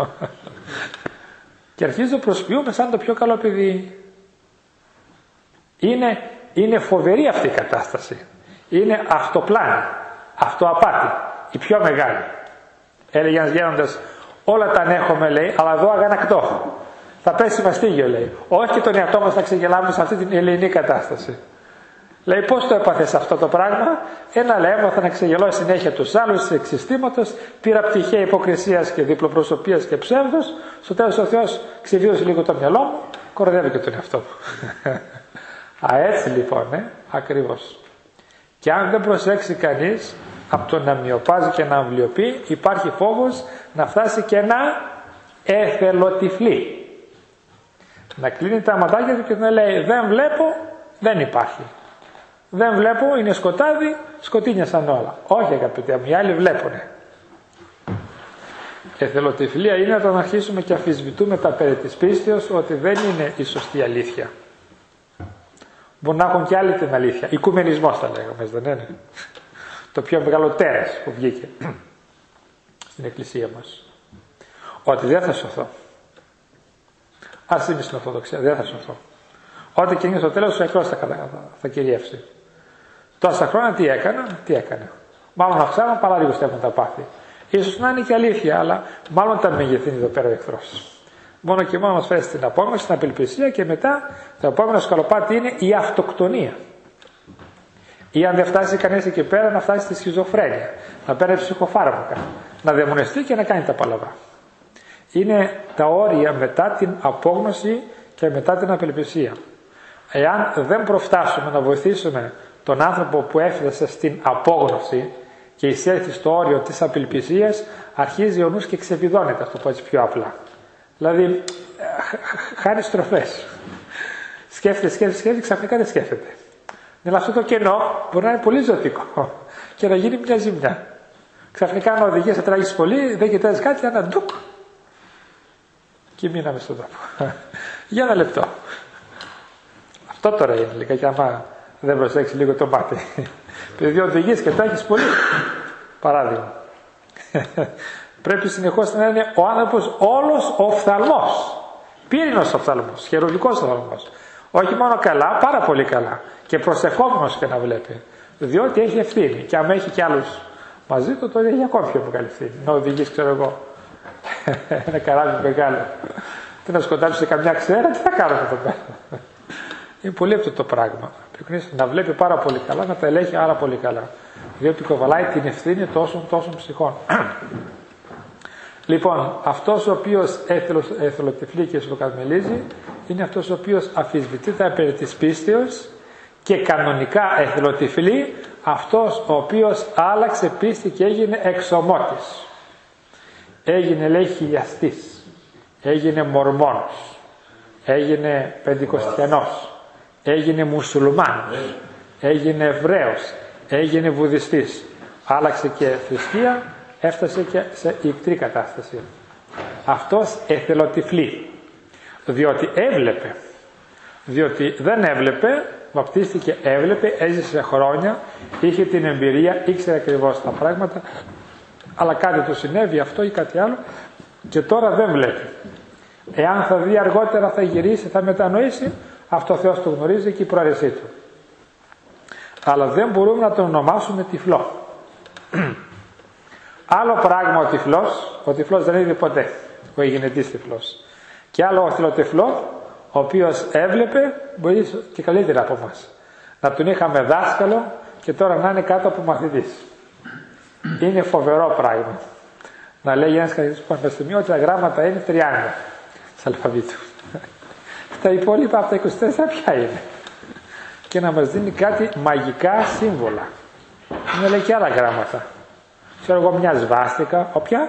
Και αρχίζω προσποιούμε σαν το πιο καλό παιδί. Είναι, είναι φοβερή αυτή η κατάσταση. Είναι αυτοπλάνη, αυτοαπάτη, η πιο μεγάλη. Έλεγε ένας γέροντας, όλα τα ανέχομαι, λέει, αλλά εδώ αγανακτώ. Θα πέσει μαστίγιο, λέει. Όχι και τον εαυτό μας θα ξεγελάμε σε αυτή την ελληνική κατάσταση. Λέει, πώς το έπαθες αυτό το πράγμα? Ένα λέει, έμαθα να ξεγελώ συνέχεια τους άλλους εξ συστήματος, πήρα πτυχία υποκρισίας και διπλοπροσωπίας και ψεύδος, στο τέλος ο Θεός ξεβίωσε λίγο το μυαλό μου, κοροϊδεύει και τον εαυτό μου. Α, έτσι λοιπόν, ε, ακριβώς. Και αν δεν προσέξει κανείς, από το να μοιοπάζει και να αμβλιοποιεί, υπάρχει φόβος να φτάσει και να εθελοτυφλεί. Να κλείνει τα ματάκια του και να λέει, δεν βλέπω, δεν υπάρχει. Δεν βλέπω, είναι σκοτάδι, σκοτίνιασαν όλα. Όχι αγαπητοί μου, οι άλλοι βλέπουνε. Εθελοτυφλία είναι όταν αρχίσουμε και αμφισβητούμε τα περί της πίστεως ότι δεν είναι η σωστή αλήθεια. Μπορεί να έχουν και άλλη την αλήθεια. Οικουμενισμός θα λέγαμε, δεν είναι? Το πιο μεγάλο τέρας που βγήκε στην εκκλησία μας. Ότι δεν θα σωθώ. Ας είμαι στην Ορθοδοξία, δεν θα σωθώ. Ό,τι και είναι στο τέλος ο εχθρός θα, θα, θα κυριεύσει. Τόσα χρόνια τι έκανα, τι έκανα. Μάλλον αυξάνω, παρά λίγο στέφουν τα πάθη. Ίσως να είναι και αλήθεια, αλλά μάλλον τα μεγεθύνει εδώ πέρα ο εχθρός. Μόνο και μόνο μας φέρει στην απόγνωση, στην απελπισία και μετά το επόμενο σκαλοπάτι είναι η αυτοκτονία. Ή αν δεν φτάσει κανείς εκεί πέρα, να φτάσει στη σχιζοφρένεια, να παίρνει ψυχοφάρμακα, να δαιμονιστεί και να κάνει τα παλαβά. Είναι τα όρια μετά την απόγνωση και μετά την απελπισία. Εάν δεν προφτάσουμε να βοηθήσουμε τον άνθρωπο που έφτασε στην απόγνωση και εισέλθει στο όριο της απελπισίας, αρχίζει ο νους και ξεβιδώνεται, αυτό πω έτσι πιο απλά. Δηλαδή, χάνει στροφές. Σκέφτεται, σκέφτεται, σκέφτεται, ξαφνικά δεν σκέφτεται. Αλλά αυτό το κενό μπορεί να είναι πολύ ζωτικό και να γίνει μια ζημιά. Ξαφνικά, αν οδηγείς, θα τράγεις πολύ, δεν κοιτάζεις κάτι, ένα ντουκ. Και μείναμε στον τόπο. Για ένα λεπτό. Αυτό τώρα είναι λίγα, και άμα δεν προσέξει λίγο το μάτι. Επειδή οδηγείς και τράγεις πολύ. Παράδειγμα. Πρέπει συνεχώς να είναι ο άνθρωπος όλος οφθαλμός. Πύρινος οφθαλμός, χερουβικός οφθαλμός. Όχι μόνο καλά, πάρα πολύ καλά. Και προσευχόμενος και να βλέπει. Διότι έχει ευθύνη. Και αν έχει κι άλλους μαζί του, τότε έχει ακόμη πιο μεγάλη ευθύνη. Να οδηγείς, ξέρω εγώ, ένα καράβι μεγάλο. Τι να σκοτάψει σε καμιά ξέρα, τι θα κάνουμε εδώ πέρα. Είναι πολύ αυτό το πράγμα. Πρέπει να βλέπει πάρα πολύ καλά, να τα ελέγχει πάρα πολύ καλά. Διότι κοβαλάει την ευθύνη τόσων τόσων ψυχών. Λοιπόν, αυτός ο οποίος εθελοτυφλεί και σλοκαρμελίζει είναι αυτός ο οποίος αμφισβητεί τα περί της πίστεως και κανονικά εθελοτυφλεί αυτός ο οποίος άλλαξε πίστη και έγινε εξομότης. Έγινε, λέει, χιλιαστής, έγινε μορμόνος, έγινε πεντηκοστιανός, έγινε μουσουλμάνος, έγινε Εβραίος, έγινε βουδιστής. Άλλαξε και θρησκεία, έφτασε και σε ικτρή κατάσταση. Αυτός εθελοτυφλεί, διότι έβλεπε, διότι δεν έβλεπε, βαπτίστηκε, έβλεπε, έζησε χρόνια, είχε την εμπειρία, ήξερε ακριβώς τα πράγματα, αλλά κάτι του συνέβη αυτό ή κάτι άλλο και τώρα δεν βλέπει. Εάν θα δει αργότερα, θα γυρίσει, θα μετανοήσει, αυτό ο Θεός το γνωρίζει και η προαίρεσή του. Αλλά δεν μπορούμε να τον ονομάσουμε τυφλό. Άλλο πράγμα ο τυφλός, ο τυφλός δεν είδε ποτέ, ο ηγενετής τυφλός. Και άλλο ο θηλοτυφλό, ο οποίος έβλεπε, μπορεί και καλύτερα από εμάς. Να τον είχαμε δάσκαλο και τώρα να είναι κάτω από μαθητής. Είναι φοβερό πράγμα. Να λέει ένας καθηγητής του Πανεπιστημίου ότι τα γράμματα είναι τριάντα της αλφαβήτου. Τα υπόλοιπα από τα είκοσι τέσσερα ποια είναι. Και να μας δίνει κάτι μαγικά σύμβολα. Να λέει και άλλα γράμματα. Ξέρω εγώ μια σβάστηκα, όποια.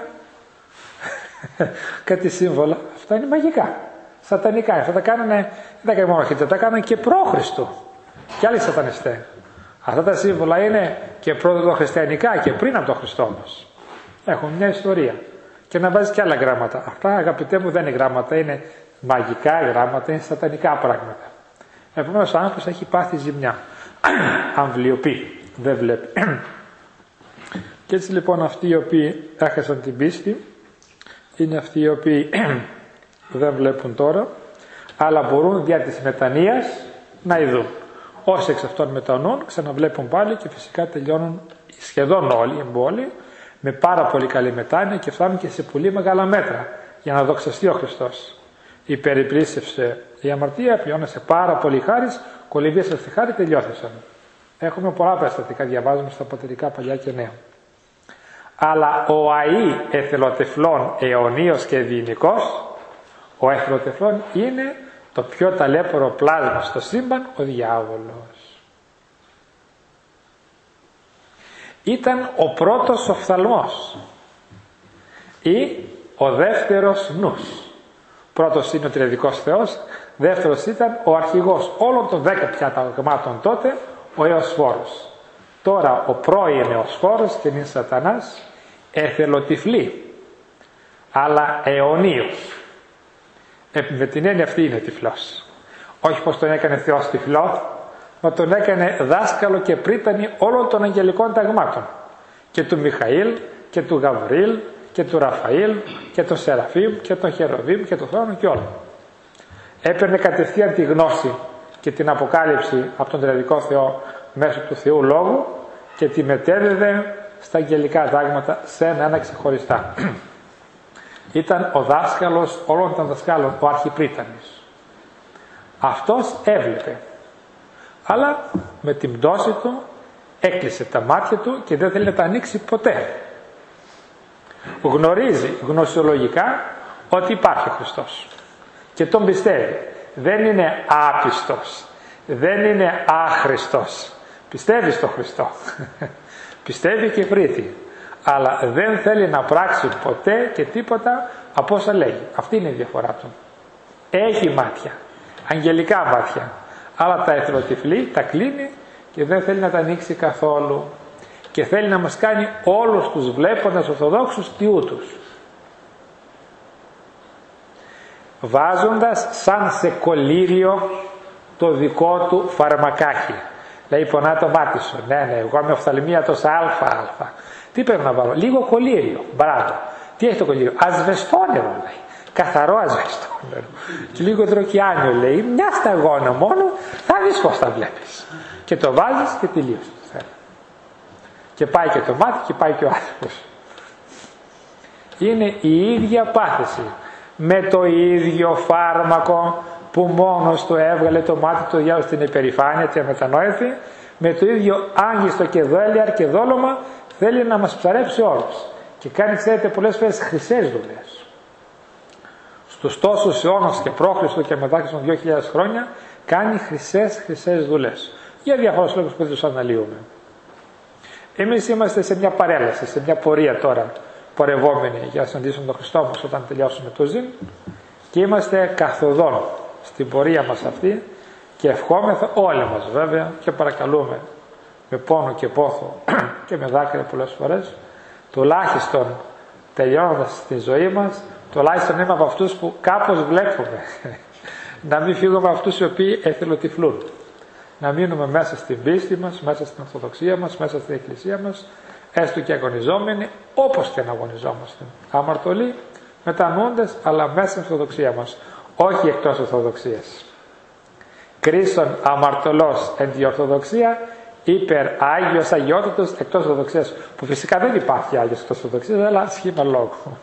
Κάτι σύμβολα. Αυτά είναι μαγικά. Σατανικά. Αυτά τα κάνανε, δεν τα κάνανε μόνο χιτζα, τα κάνανε και προ-Χριστού. Και άλλοι σατανιστές. Αυτά τα σύμβολα είναι και πρωτοχριστιανικά και πριν από τον Χριστό όμως. Έχουν μια ιστορία. Και να βάζει και άλλα γράμματα. Αυτά, αγαπητέ μου, δεν είναι γράμματα, είναι μαγικά γράμματα, είναι σατανικά πράγματα. Επομένως ο άνθρωπος έχει πάθει ζημιά. Αμβλιοπή. Δεν βλέπει. Και έτσι λοιπόν αυτοί οι οποίοι έχασαν την πίστη είναι αυτοί οι οποίοι δεν βλέπουν τώρα, αλλά μπορούν δια της μετανοίας να ειδούν. Όσοι εξ αυτών μετανοούν, ξαναβλέπουν πάλι και φυσικά τελειώνουν σχεδόν όλοι οι εμπόλοι με πάρα πολύ καλή μετάνοια και φτάνουν και σε πολύ μεγάλα μέτρα για να δοξαστεί ο Χριστός. Υπερυπλήσευσε η αμαρτία, πλειώνασε πάρα πολύ χάρις, κολυμβήσαν στη χάρη, τελειώθησαν. Έχουμε πολλά περιστατικά, διαβάζουμε στα πατερικά παλιά και νέα. Αλλά ο αΐ εθελοτεφλών αιωνίος και διηνικός, ο εθελοτεφλών είναι το πιο ταλέπορο πλάσμα στο σύμπαν, ο διάβολος. Ήταν ο πρώτος οφθαλμός ή ο δεύτερος νους. Πρώτος είναι ο τριαδικός Θεός, δεύτερος ήταν ο αρχηγός όλων των δέκα πια ταγμάτων τότε, ο Εωσφόρος. Τώρα ο πρώην Εωσφόρος και είναι σατανάς εθελοτυφλή, αλλά αιωνίος. Ε, με την έννοια αυτή είναι τυφλός. Όχι πως τον έκανε Θεός τυφλό, μα τον έκανε δάσκαλο και πρίτανη όλων των αγγελικών ταγμάτων. Και του Μιχαήλ και του Γαβρίλ και του Ραφαήλ και του Σεραφείμ και των Χεροβίμ και του Θρόνου και όλων. Έπαιρνε κατευθείαν τη γνώση και την αποκάλυψη από τον τριαδικό Θεό μέσω του Θεού Λόγου και τη μετέδιδε στα αγγελικά δάγματα σε ένα-ένα ξεχωριστά. Ήταν ο δάσκαλος όλων των δασκάλων, ο Αρχιπρίτανης. Αυτός έβλεπε, αλλά με την πτώση του έκλεισε τα μάτια του και δεν θέλει να τα ανοίξει ποτέ. Γνωρίζει γνωσιολογικά ότι υπάρχει ο Χριστός και τον πιστεύει. Δεν είναι άπιστος, δεν είναι άχρηστος. Πιστεύει στον Χριστό. Πιστεύει και πρίτη. Αλλά δεν θέλει να πράξει ποτέ και τίποτα από όσα λέγει. Αυτή είναι η διαφορά του. Έχει μάτια, αγγελικά μάτια, αλλά τα εθνοτυφλεί, τα κλείνει και δεν θέλει να τα ανοίξει καθόλου. Και θέλει να μας κάνει όλους τους βλέποντας Ορθοδόξους τιούτους. Βάζοντας σαν σε κολλήριο το δικό του φαρμακάκι. Λέει, πονά το μάτι σου. Ναι, ναι, εγώ είμαι οφθαλμία τόσα αλφα, αλφα. Τι πρέπει να βάλω? Λίγο κολλήριο. Μπράβο. Τι έχει το κολλήριο? Ασβεστόνερο, λέει. Καθαρό ασβεστόνερο. Και λίγο δροκιάνιο, λέει. Μια σταγόνα μόνο, θα δεις πώς τα βλέπεις. Και το βάζεις και τελείωσε. Και πάει και το μάτι και πάει και ο άνθρωπος. Είναι η ίδια πάθηση. Με το ίδιο φάρμακο που μόνος του έβγαλε το μάτι του διάολου στην υπερηφάνεια και αμετανόητη, με το ίδιο άγγιστο και δόλια και δόλωμα θέλει να μας ψαρέψει όλους. Και κάνει, ξέρετε, πολλές φορές χρυσές δουλειές. Στους τόσους αιώνας και πρόχριστο και μετά και των δύο χιλιάδες χρόνια κάνει χρυσές χρυσές δουλειές. Για διάφορους λόγους που δεν τους αναλύουμε. Εμείς είμαστε σε μια παρέλαση, σε μια πορεία τώρα, πορευόμενοι για να συναντήσουμε τον Χριστό μας όταν τελειώσουμε το ζήν, και είμαστε καθοδόν στην πορεία μας αυτή και ευχόμεθα όλοι μας βέβαια και παρακαλούμε με πόνο και πόθο και με δάκρυα πολλές φορές, τουλάχιστον τελειώνοντας τη ζωή μας, τουλάχιστον είμαι από αυτούς που κάπως βλέπουμε. Να μην φύγουμε από αυτούς οι οποίοι εθελοτυφλούν. Να μείνουμε μέσα στην πίστη μας, μέσα στην Ορθοδοξία μας, μέσα στην Εκκλησία μας, έστω και αγωνιζόμενοι, όπως και να αγωνιζόμαστε. Αμαρτωλοί, μετανοούντες, αλλά μέσα στην Ορθοδοξία μας, όχι εκτός Ορθοδοξίας. Κρίστον αμαρτωλός εν τη Ορθοδοξία, υπερ Άγιος Αγιότητος εκτός Ορθοδοξίας, που φυσικά δεν υπάρχει Άγιος εκτός Ορθοδοξίας, αλλά σχήμα λόγου.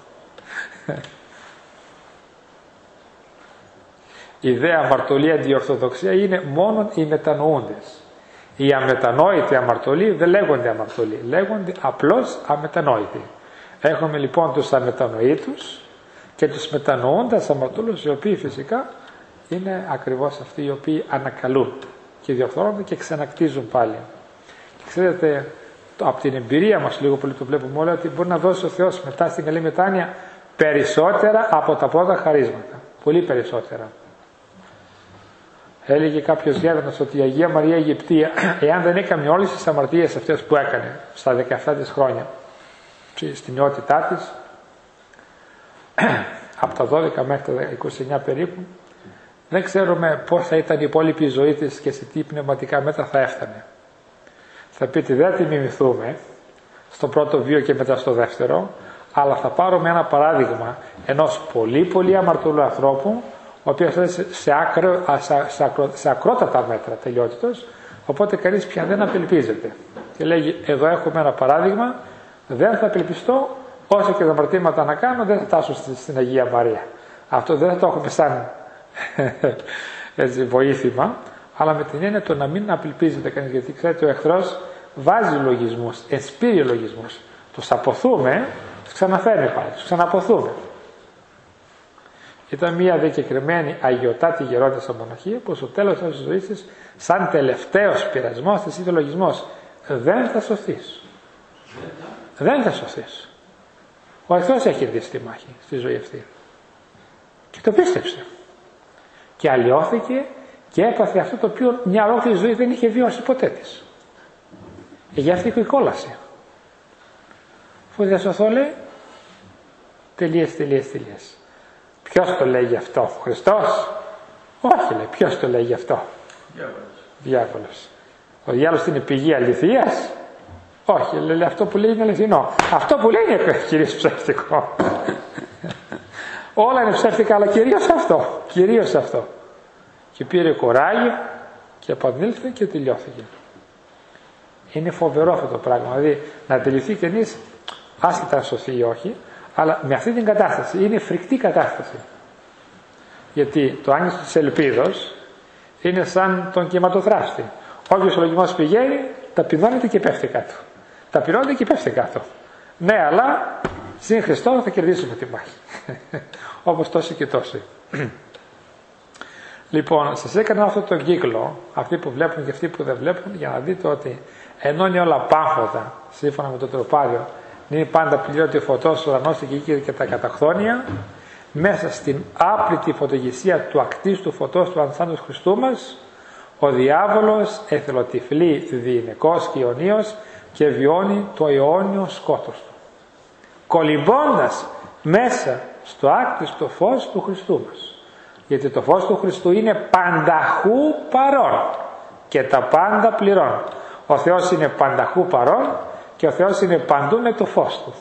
Η ιδέα αμαρτωλία αντιορθοδοξία είναι μόνο οι μετανοούντες. Οι αμετανόητοι αμαρτωλοί δεν λέγονται αμαρτωλοί, λέγονται απλώς αμετανόητοι. Έχουμε λοιπόν τους αμετανοήτους και τους μετανοούντας αμαρτωλούς, οι οποίοι φυσικά είναι ακριβώς αυτοί οι οποίοι ανακαλούν και διορθώνονται και ξανακτίζουν πάλι. Και ξέρετε, από την εμπειρία μας λίγο πολύ το βλέπουμε όλα, ότι μπορεί να δώσει ο Θεός μετά στην καλή μετάνοια περισσότερα από τα πρώτα χαρίσματα. Πολύ περισσότερα. Έλεγε κάποιος γέροντας ότι η Αγία Μαρία Αιγυπτία, εάν δεν έκανε όλες τις αμαρτίες αυτές που έκανε στα δεκαεπτά της χρόνια, στην νεότητά της, από τα δώδεκα μέχρι τα είκοσι εννιά περίπου, δεν ξέρουμε πώς θα ήταν η υπόλοιπη ζωή της και σε τι πνευματικά μέτρα θα έφτανε. Θα πείτε, δεν τη μιμηθούμε στο πρώτο βίο και μετά στο δεύτερο, αλλά θα πάρουμε ένα παράδειγμα ενός πολύ πολύ αμαρτωλού ανθρώπου, ο οποίος είναι σε, άκρο, σε, σε, ακρο, σε ακρότατα μέτρα τελειότητος, οπότε κανείς πια δεν απελπίζεται. Και λέγει, εδώ έχουμε ένα παράδειγμα, δεν θα απελπιστώ, όσο και τα αμαρτήματα να κάνω, δεν θα φτάσω στην Αγία Μαρία. Αυτό δεν θα το έχουμε σαν έτσι, βοήθημα, αλλά με την έννοια το να μην απελπίζεται κανείς, γιατί ξέρετε ο εχθρός βάζει λογισμούς, εσπείρει λογισμούς. Τους αποθούμε, τους ξαναφέρνει πάλι, τους ξαναποθούμε. Ήταν μια διακεκριμένη αγιοτάτη γερόντισσα μοναχή που στο τέλος της ζωής της, σαν τελευταίος πειρασμός της είπε λογισμός, δεν θα σωθείς. Δεν θα σωθείς. Ο εχθρός έχει κερδίσει τη μάχη στη ζωή αυτή. Και το πίστεψε. Και αλλοιώθηκε και έπαθε αυτό το οποίο μια ολόκληρη ζωή δεν είχε βιώσει ποτέ της. Και γι' αυτή η κόλαση. Αφού δεν σωθώ, λέει, τελείες, τελείες, τελείες. Ποιος το λέει γι' αυτό, ο Χριστός? Όχι, λέει, ποιος το λέει γι' αυτό? Διάβολος. Διάβολος. Ο διάβολος είναι πηγή αληθείας? Όχι, λέει, αυτό που λέει είναι αληθινό. Αυτό που λέει είναι κυρίως ψεύτικο. Όλα είναι ψεύτικα, αλλά κυρίως αυτό. Κυρίως αυτό. Και πήρε κοράγιο και επανήλθε και τελειώθηκε. Είναι φοβερό αυτό το πράγμα. Δηλαδή να τελειωθεί κανείς, άσχετα να σωθεί ή όχι, αλλά με αυτή την κατάσταση. Είναι φρικτή κατάσταση. Γιατί το άγγιστο της ελπίδος είναι σαν τον κυματοθράφτη. Όποιος ο λογισμός πηγαίνει, ταπεινώνεται και πέφτει κάτω. Ταπεινώνεται και πέφτει κάτω. Ναι, αλλά συν Χριστό θα κερδίσουμε τη μάχη. Όπως τόσοι και τόσοι. Λοιπόν, σας έκανα αυτό το κύκλο, αυτοί που βλέπουν και αυτοί που δεν βλέπουν, για να δείτε ότι ενώ είναι όλα πάμφωτα, σύμφωνα με το τροπάριο, είναι πάντα πληρώτη φωτός, ουρανός και τα καταχθόνια, μέσα στην άπλητη φωτογεσία του ακτίστου φωτός του Ανθάντος Χριστού μας, ο διάβολος εθελοτυφλεί διηνεκώς και ιωνίως και βιώνει το αιώνιο σκότος του, κολυμπώντας μέσα στο άκτιστο φως του Χριστού μας. Γιατί το φως του Χριστού είναι πανταχού παρόν και τα πάντα πληρών. Ο Θεός είναι πανταχού παρόν και ο Θεός είναι παντού με το φως του.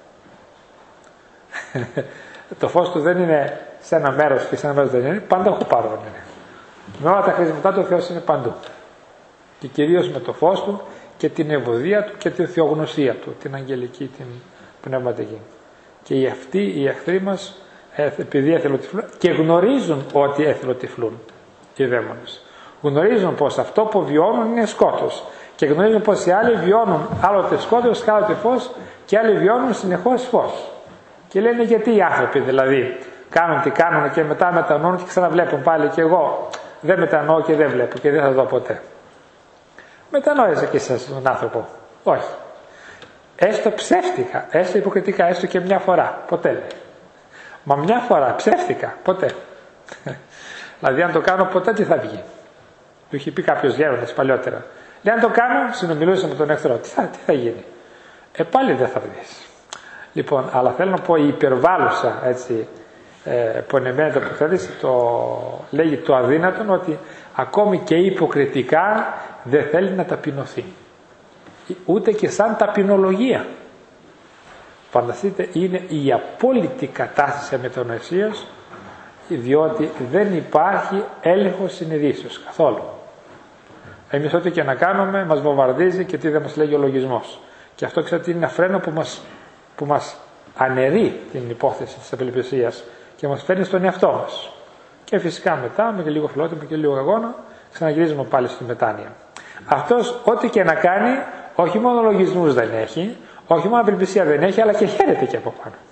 Το φως του δεν είναι σε ένα μέρος και σε ένα μέρος δεν είναι, πανταχού παρόν είναι. Με όλα τα χρησιμοτά του ο Θεός είναι παντού. Και κυρίως με το φως του και την ευωδία του και την θεογνωσία του, την αγγελική, την πνευματική. Και οι αυτοί οι εχθροί μας, επειδή εθελοτυφλούν και γνωρίζουν ότι εθελοτυφλούν οι δαίμονες, γνωρίζουν πως αυτό που βιώνουν είναι σκότος και γνωρίζουν πως οι άλλοι βιώνουν άλλοτε σκότος και άλλοτε φως και άλλοι βιώνουν συνεχώς φως. Και λένε γιατί οι άνθρωποι δηλαδή κάνουν τι κάνουν και μετά μετανοούν και ξαναβλέπουν πάλι, και εγώ δεν μετανοώ και δεν βλέπω και δεν θα δω ποτέ. Μετανόησε και εσείς τον άνθρωπο? Όχι. Έστω ψεύτικα, έστω υποκριτικά, έστω και μια φορά. Ποτέ λέει. Μα μια φορά ψεύτικα, ποτέ. Δηλαδή αν το κάνω ποτέ τι θα βγει? Του είχε πει κάποιος γέροντας παλιότερα. Λέει αν το κάνω, συνομιλούσα με τον εχθρό, τι θα, τι θα γίνει? Ε πάλι δεν θα βγεις. Λοιπόν, αλλά θέλω να πω η υπερβάλλουσα έτσι ε, πονεμένη τοποθέτηση το λέγει το αδύνατον, ότι ακόμη και υποκριτικά δεν θέλει να ταπεινωθεί. Ούτε και σαν ταπεινολογία. Φανταστείτε, είναι η απόλυτη κατάσταση μετανοησίας, διότι δεν υπάρχει έλεγχος συνειδήσεως καθόλου. Εμείς ό,τι και να κάνουμε μας βομβαρδίζει και τι δεν μας λέγει ο λογισμός. Και αυτό ξέρετε είναι ένα φρένο που μας, που μας αναιρεί την υπόθεση της απελπισίας και μας φέρνει στον εαυτό μας. Και φυσικά μετά με και λίγο φιλότιμο και λίγο αγώνα ξαναγυρίζουμε πάλι στη μετάνοια. Αυτός ό,τι και να κάνει, όχι μόνο λογισμούς δεν έχει, όχι μόνο απελπισία δεν έχει, αλλά και χαίρεται και από πάνω.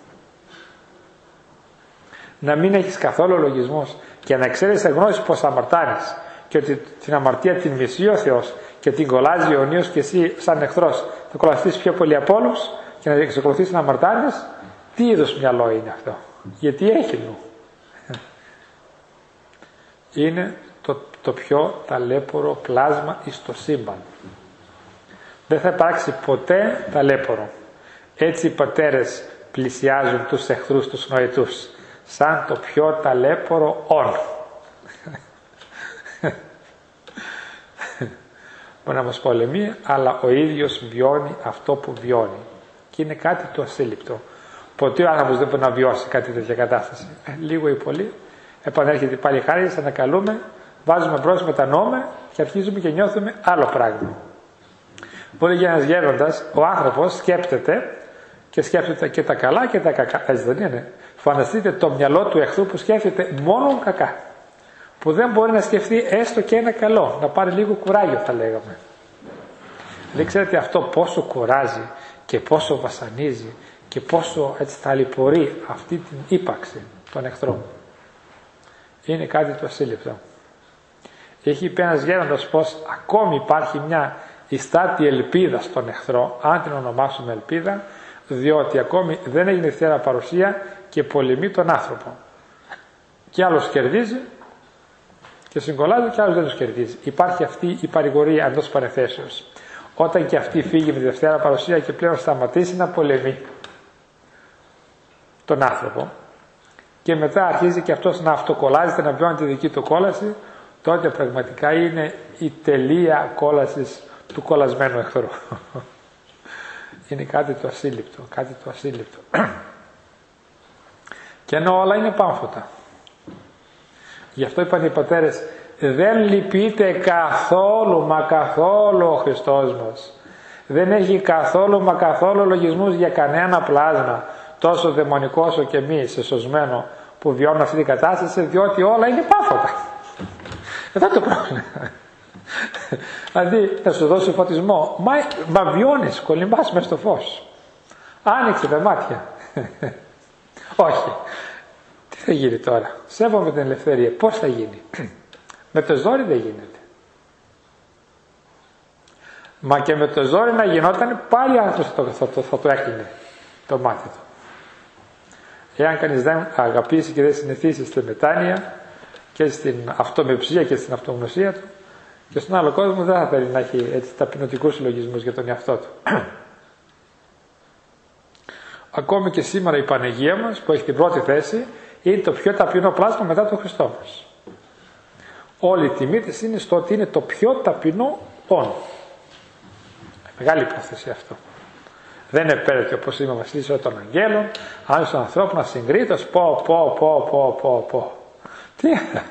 Να μην έχεις καθόλου λογισμούς και να ξέρεις σε γνώση πως αμαρτάνεις και ότι την αμαρτία την μισεί ο Θεός και την κολλάζει αιωνίως και εσύ σαν εχθρός θα κολλαστείς πιο πολύ από όλους και να εξακολουθείς να αμαρτάνεις, τι είδους μυαλό είναι αυτό? Γιατί έχει νου. Είναι το, το πιο ταλέπορο πλάσμα εις το σύμπαν. Δεν θα υπάρξει ποτέ ταλέπορο. Έτσι οι πατέρες πλησιάζουν τους εχθρούς τους νοητούς σαν το πιο ταλέπορο όν. Μπορεί να μας πολεμεί, αλλά ο ίδιος βιώνει αυτό που βιώνει. Και είναι κάτι το ασύλληπτο. Ποτέ ο άνθρωπος δεν μπορεί να βιώσει κάτι τέτοια κατάσταση. Ε, λίγο ή πολύ επανέρχεται πάλι η χάρη, ανακαλούμε, βάζουμε μπρος, μετανοούμε και αρχίζουμε και νιώθουμε άλλο πράγμα. Μπορεί για ένας γέροντας ο άνθρωπος σκέπτεται και σκέφτεται και τα καλά και τα κακά. Έτσι δεν είναι? Φανταστείτε το μυαλό του εχθρού που σκέφτεται μόνο κακά. Που δεν μπορεί να σκεφτεί έστω και ένα καλό. Να πάρει λίγο κουράγιο θα λέγαμε. Δεν ξέρετε αυτό πόσο κουράζει και πόσο βασανίζει και πόσο έτσι ταλαιπωρεί αυτή την ύπαρξη των εχθρών. Είναι κάτι το ασύλληπτο. Έχει πει ένας γέροντας πως ακόμη υπάρχει μια ιστάτη ελπίδα στον εχθρό, αν την ονομάσουμε ελπίδα, διότι ακόμη δεν έγινε θεία παρουσία και πολεμεί τον άνθρωπο. Και άλλος κερδίζει και συγκολάζει και άλλος δεν τους κερδίζει. Υπάρχει αυτή η παρηγορία εντός παρεθέσεως. Όταν και αυτή φύγει με τη Δευτέρα παρουσία και πλέον σταματήσει να πολεμεί τον άνθρωπο και μετά αρχίζει και αυτός να αυτοκολλάζεται, να βιώνει τη δική του κόλαση, τότε πραγματικά είναι η τελεία κόλασης του κολλασμένου εχθρού. Είναι κάτι το ασύλληπτο, κάτι το ασύλληπτο. Και ενώ όλα είναι πάμφωτα. Γι' αυτό είπαν οι πατέρες, δεν λυπείται καθόλου, μα καθόλου ο Χριστός μας Δεν έχει καθόλου μα καθόλου λογισμούς για κανένα πλάσμα, τόσο δαιμονικό όσο και εμείς εσωσμένο που βιώνουν αυτή την κατάσταση, διότι όλα είναι πάφωτα. Εδώ το πρόβλημα. Δηλαδή να σου δώσει φωτισμό, μα, μα βιώνεις, κολυμπάς μες στο φως. Άνοιξε τα μάτια. Όχι. Τι θα γίνει τώρα? Σέβομαι την ελευθερία. Πώς θα γίνει? Με το ζόρι δεν γίνεται. Μα και με το ζόρι να γινόταν, πάλι άνθρωπος θα το, θα, το, θα το έκλεινε το μάτι του. Εάν κανείς δεν αγαπήσει και δεν συνηθίσει στη μετάνοια και στην αυτομεψία και στην αυτογνωσία του, και στον άλλο κόσμο δεν θα θέλει να έχει έτσι ταπεινωτικούς συλλογισμούς για τον εαυτό του. Ακόμη και σήμερα η Παναγία μας, που έχει την πρώτη θέση, είναι το πιο ταπεινό πλάσμα μετά τον Χριστό μας. Όλη η τιμή της είναι στο ότι είναι το πιο ταπεινό όν. Μεγάλη υπόθεση αυτό. Δεν είναι πέρατη όπως είμαι ο βασιλής των αγγέλων, άλλους των ανθρώπων να συγκρίτως, πω, πω, πω, πω, πω, πω. Τι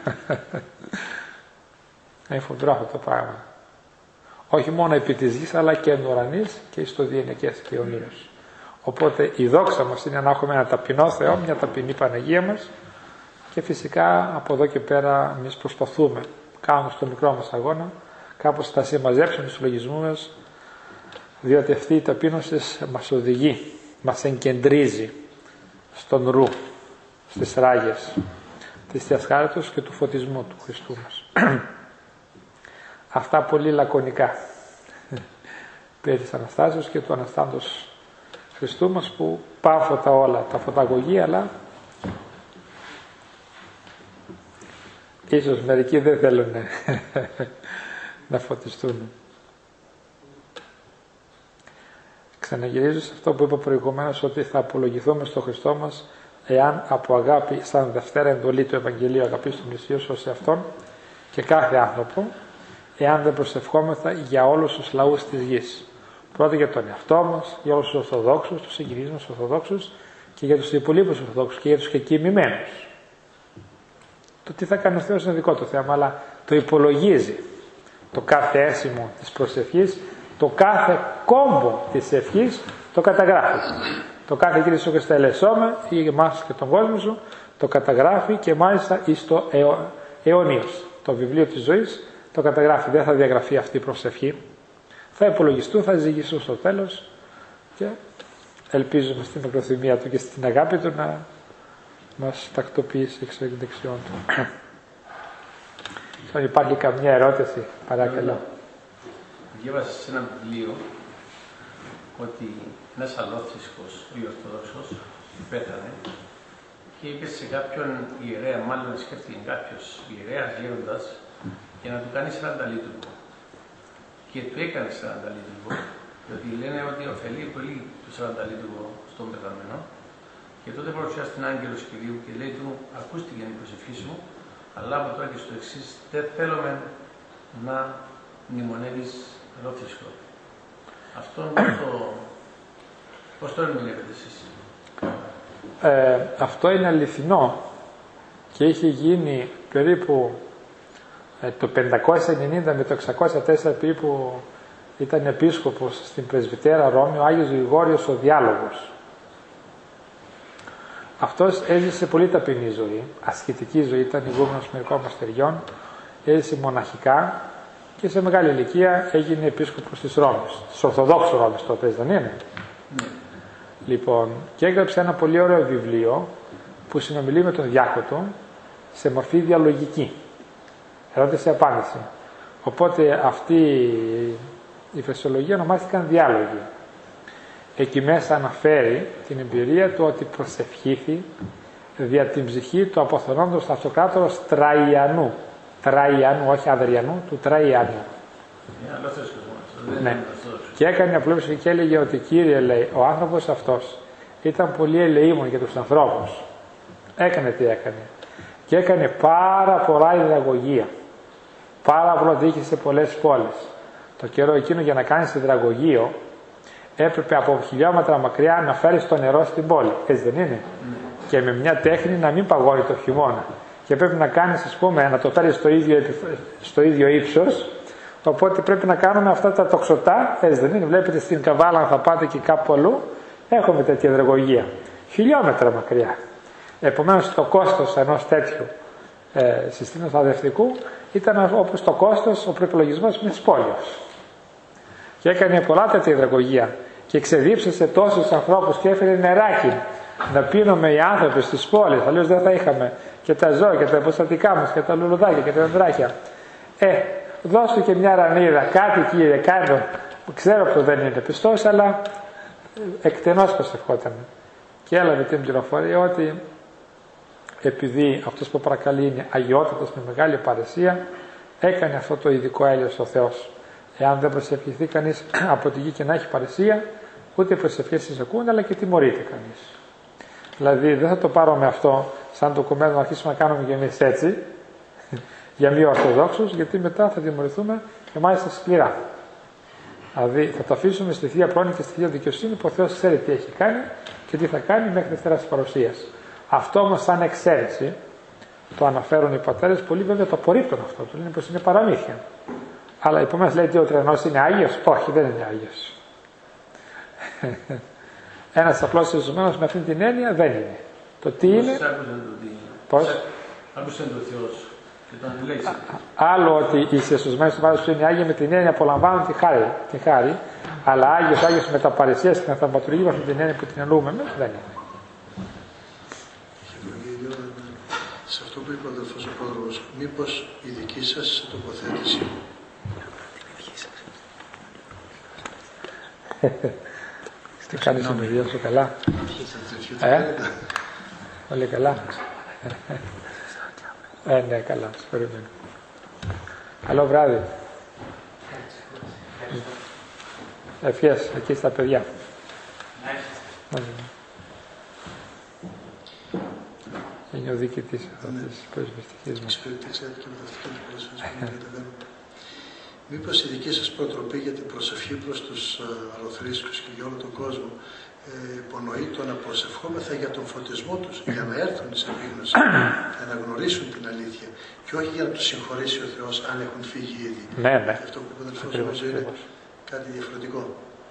είναι φοβερό αυτό το πράγμα. Όχι μόνο επί της γης, αλλά και εν ουρανής και στο διενεκές και αιωνίως. Οπότε η δόξα μας είναι να έχουμε ένα ταπεινό Θεό, μια ταπεινή Παναγία μας, και φυσικά από εδώ και πέρα εμείς προσπαθούμε, κάνουμε στο μικρό μας αγώνα, κάπως θα συμμαζέψουμε τους λογισμούς μας, διότι αυτή η ταπείνωση μας οδηγεί, μας εγκεντρίζει στον ρου, στις ράγες της Θείας Χάριτος και του φωτισμού του Χριστού μας. Αυτά πολύ λακωνικά περί της Αναστάσεως και του Αναστάντος Χριστού μας, που πάφωτα όλα τα φωταγωγεία, αλλά ίσως μερικοί δεν θέλουν να φωτιστούν. Ξαναγυρίζω σε αυτό που είπα προηγουμένως, ότι θα απολογηθούμε στο Χριστό μας εάν από αγάπη, σαν δευτέρα εντολή του Ευαγγελίου, αγαπείς τον πλησίο σου ως εαυτόν και κάθε άνθρωπο, εάν δεν προσευχόμεθα για όλους τους λαούς της γης. Πρώτα για τον εαυτό μας, για όλους τους Ορθοδόξους, τους συγγενείς μας Ορθοδόξους και για τους υπολείπους Ορθοδόξους και για τους κεκοιμημένους. Το τι θα κάνει ο Θεός είναι δικό του θέμα, αλλά το υπολογίζει το κάθε αίσθημο της προσευχής, το κάθε κόμπο της ευχής το καταγράφει. Το κάθε Κύριε Ιησού Χριστέ ελεησόμε ή εμάς και τον κόσμο σου, το καταγράφει, και μάλιστα εις το αιω... αιωνίως. Το βιβλίο της ζωής το καταγράφει, δεν θα διαγραφεί αυτή η προσευχή. Θα υπολογιστούν, θα ζυγιστούν στο τέλος, και ελπίζουμε στην μακροθυμία του και στην αγάπη του να μας τακτοποιήσει εξ δεξιών του. Αν υπάρχει καμιά ερώτηση, παρακαλώ. Διάβασα σε ένα βιβλίο ότι ένας αλόθρησκος, ο Ορθόδοξος, πέθανε και είπε σε κάποιον ιερέα, μάλλον σκέφτηκε κάποιος ιερέας γέροντας, για να του κάνει σαρανταλίτουργο. Και του έκανε σαρανταλίτουργο, διότι λένε ότι ωφελεί πολύ το σαρανταλίτουργο στον πεθαμένο. Και τότε παρουσιάζει την άγγελος Κυρίου και λέει του: ακούστηκε η προσευχή σου, αλλά από τώρα και στο εξής, δεν θέλουμε να μνημονεύεις αλόθρησκο. Αυτό το... πώς το ερμηνεύετε εσείς? Ε, αυτό είναι αληθινό και είχε γίνει περίπου ε, το πεντακόσια ενενήντα με το εξακόσια τέσσερα, περίπου ήταν επίσκοπος στην Πρεσβυτέρα Ρώμη ο Άγιος Γρηγόριος ο Διάλογος. Αυτός έζησε πολύ ταπεινή ζωή, ασχετική ζωή, ήταν ηγούμενος μερικών μοναστεριών, έζησε μοναχικά και σε μεγάλη ηλικία έγινε επίσκοπος της Ρώμης, της Ορθοδόξου Ρώμης τότε, δεν είναι? Mm. Λοιπόν, και έγραψε ένα πολύ ωραίο βιβλίο που συνομιλεί με τον διάκοτο σε μορφή διαλογική. Ερώτηση-απάντηση. Οπότε αυτή η φρασιολογία ονομάστηκαν διάλογοι. Εκεί μέσα αναφέρει την εμπειρία του ότι προσευχήθη δια την ψυχή του αποθανόντος αυτοκράτορος Τραϊανού. Τραϊανού, όχι Αδριανού, του Τραϊανού. Ναι. Και έκανε απλούστηση και έλεγε ότι Κύριε, λέει, ο άνθρωπος αυτός ήταν πολύ ελεήμων για τους ανθρώπους. Έκανε τι έκανε. Και έκανε πάρα πολλά υδραγωγεία. Πάρα πολλά δίκη σε πολλές πόλεις. Το καιρό εκείνο για να κάνεις υδραγωγείο έπρεπε από χιλιόμετρα μακριά να φέρεις το νερό στην πόλη. Έτσι δεν είναι? Mm. Και με μια τέχνη να μην παγώνει το χειμώνα. Και πρέπει να κάνεις, ας πούμε, να το φέρεις στο ίδιο, στο ίδιο ύψος, Οπότε πρέπει να κάνουμε αυτά τα τοξωτά, έτσι δεν είναι? Βλέπετε στην Καβάλα, αν θα πάτε και κάπου αλλού, έχουμε τέτοια υδραγωγεία. Χιλιόμετρα μακριά. Επομένως το κόστος ενός τέτοιου ε, συστήματος αδευτικού ήταν όπως το κόστος, ο προϋπολογισμός μιας πόλης. Και έκανε πολλά τέτοια υδραγωγεία και ξεδίψασε τόσους ανθρώπους και έφερε νεράκι να πίνουμε οι άνθρωποι στις πόλεις, αλλιώς δεν θα είχαμε και τα ζώα και τα υποστατικά μας και τα λουλουδάκια και τα δεντράκια. Ε, δώσ' του και μια ρανίδα, κάτι κύριε, κάνω, ξέρω που δεν είναι πιστός, αλλά εκτενώς προσευχόταν. Και έλαβε την πληροφορία ότι επειδή αυτός που παρακαλεί είναι αγιότατος με μεγάλη παρεσία, έκανε αυτό το ειδικό έλεος ο Θεός. Εάν δεν προσευχηθεί κανείς από τη γη και να έχει παρεσία, ούτε προσευχές εισακούν, αλλά και τιμωρείται κανείς. Δηλαδή δεν θα το πάρω με αυτό σαν το κομμένο να αρχίσουμε να κάνουμε και εμείς έτσι, για μη ορθοδόξους, γιατί μετά θα τιμωρηθούμε και μάλιστα σκληρά. Δηλαδή θα το αφήσουμε στη Θεία Πρόνοια και στη Θεία Δικαιοσύνη που ο Θεός ξέρει τι έχει κάνει και τι θα κάνει μέχρι Δευτέρας Παρουσίας. Αυτό όμως σαν εξαίρεση το αναφέρουν οι πατέρες, πολλοί βέβαια το απορρίπτουν αυτό, το λένε πως είναι παραμύθια. Αλλά επομένως λέει ότι ο τρενός είναι Άγιος, όχι δεν είναι Άγιος. Ένας απλός εσωμένος με αυτήν την έννοια δεν είναι. Το τι είναι, πώς? Άκουσαν τον Θεός και τον λέξει. Άλλο ότι οι σεσουσμένοι του Βάδος είναι Άγιοι με την έννοια απολαμβάνουν τη χάρη, τη χάρη, αλλά Άγιος, Άγιος με τα παρεσίες και την θαυματουργία με αυτή την έννοια που την εννοούμε εμείς δεν είναι. Σε αυτό που είπε ο αδελφός ο Πρόδρομος, μήπως η δική σας τοποθέτηση τι κάνεις η μηδία σου, καλά? Ε, όλοι καλά? Ε, ναι, καλά, σας περιμένω. Καλό βράδυ. Ευχές, εκεί στα παιδιά. Είναι ο διοικητής εδώ της πρεσβευτικής μας. Μήπως η δική σας προτροπή για την προσευχή προς τους αλοθρήσκους και για όλο τον κόσμο ε, υπονοεί το να προσευχόμεθα για τον φωτισμό τους, για να έρθουν σε επίγνωση, να αναγνωρίσουν την αλήθεια και όχι για να τους συγχωρήσει ο Θεός αν έχουν φύγει ήδη. Ναι, ναι. Και αυτό που είπε ο αδελφός νομίζω είναι κάτι διαφορετικό.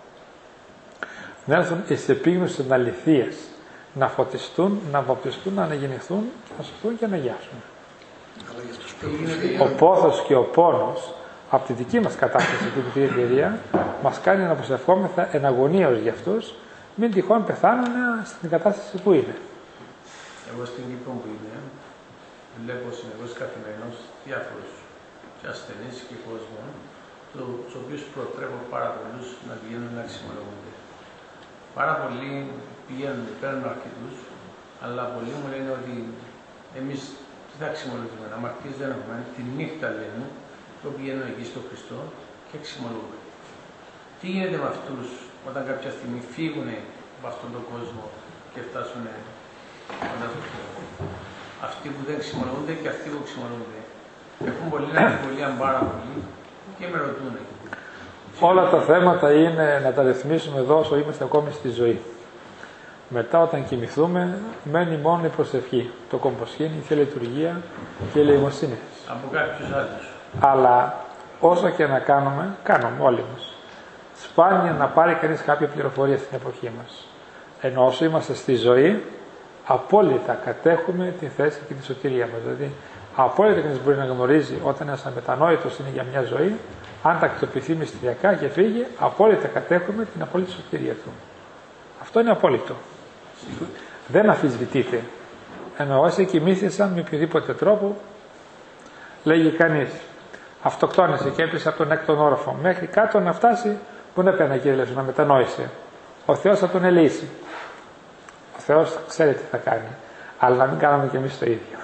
Να έρθουν σε επίγνωση της αληθείας, να φωτιστούν, να βαπτιστούν, να αναγεννηθούν, να σωθούν και να γιάσουν. Αλλά για αυτούς που έχουν φύγει, ο πόθος και ο πόνος από τη δική μας κατάσταση την εμπειρία μας κάνει να προσευχόμεθα εναγωνίως για αυτούς, μην τυχόν πεθάνουν στην κατάσταση που είναι. Εγώ στην Κύπρο που είμαι, βλέπω συνεχώς καθημερινώς διάφορους και ασθενείς και κόσμο, τους οποίους προτρέπω πάρα πολλούς να πηγαίνουν να ξυμολογούνται. Πάρα πολλοί πηγαίνουν, παίρνουν αρκετούς, αλλά πολλοί μου λένε ότι εμείς τι θα ξυμολογούμε, να αμαρτίες δεν έχουμε, τη νύχτα λένε, το πηγαίνουν εκεί στο Χριστό και ξυμολογούν. Τι γίνεται με αυτούς όταν κάποια στιγμή φύγουν από αυτόν τον κόσμο και φτάσουν κοντά στο Θεό? Αυτοί που δεν ξυμολογούνται και αυτοί που ξυμολογούνται. Έχουν πολύ να αμφιβολία πάρα πολύ και με ρωτούν. Όλα τα θέματα είναι να τα ρυθμίσουμε εδώ όσο είμαστε ακόμη στη ζωή. Μετά όταν κοιμηθούμε μένει μόνο η προσευχή, το κομποσχήνι, η Θεία Λειτουργία και η ελεημοσύνη. Από κάποιους άλλους. Αλλά όσο και να κάνουμε, κάνουμε όλοι μας. Σπάνια να πάρει κανείς κάποια πληροφορία στην εποχή μας. Ενώ όσο είμαστε στη ζωή, απόλυτα κατέχουμε τη θέση και τη σωτηρία μας. Δηλαδή, απόλυτα κανείς μπορεί να γνωρίζει όταν ένας αμετανόητος είναι για μια ζωή, αν τακτοποιηθεί μυστηριακά και φύγει, απόλυτα κατέχουμε την απόλυτη σωτηρία του. Αυτό είναι απόλυτο. Δεν αμφισβητείται. Ενώ όσοι κοιμήθησαν με οποιοδήποτε τρόπο, λέγει κανείς, αυτοκτόνησε και έπεσε από τον έκτον όροφο. Μέχρι κάτω να φτάσει, πού να πένα κύριε Λέσου, να μετανόησε. Ο Θεός θα τον ελεήσει. Ο Θεός ξέρει τι θα κάνει. Αλλά να μην κάνουμε κι εμείς το ίδιο.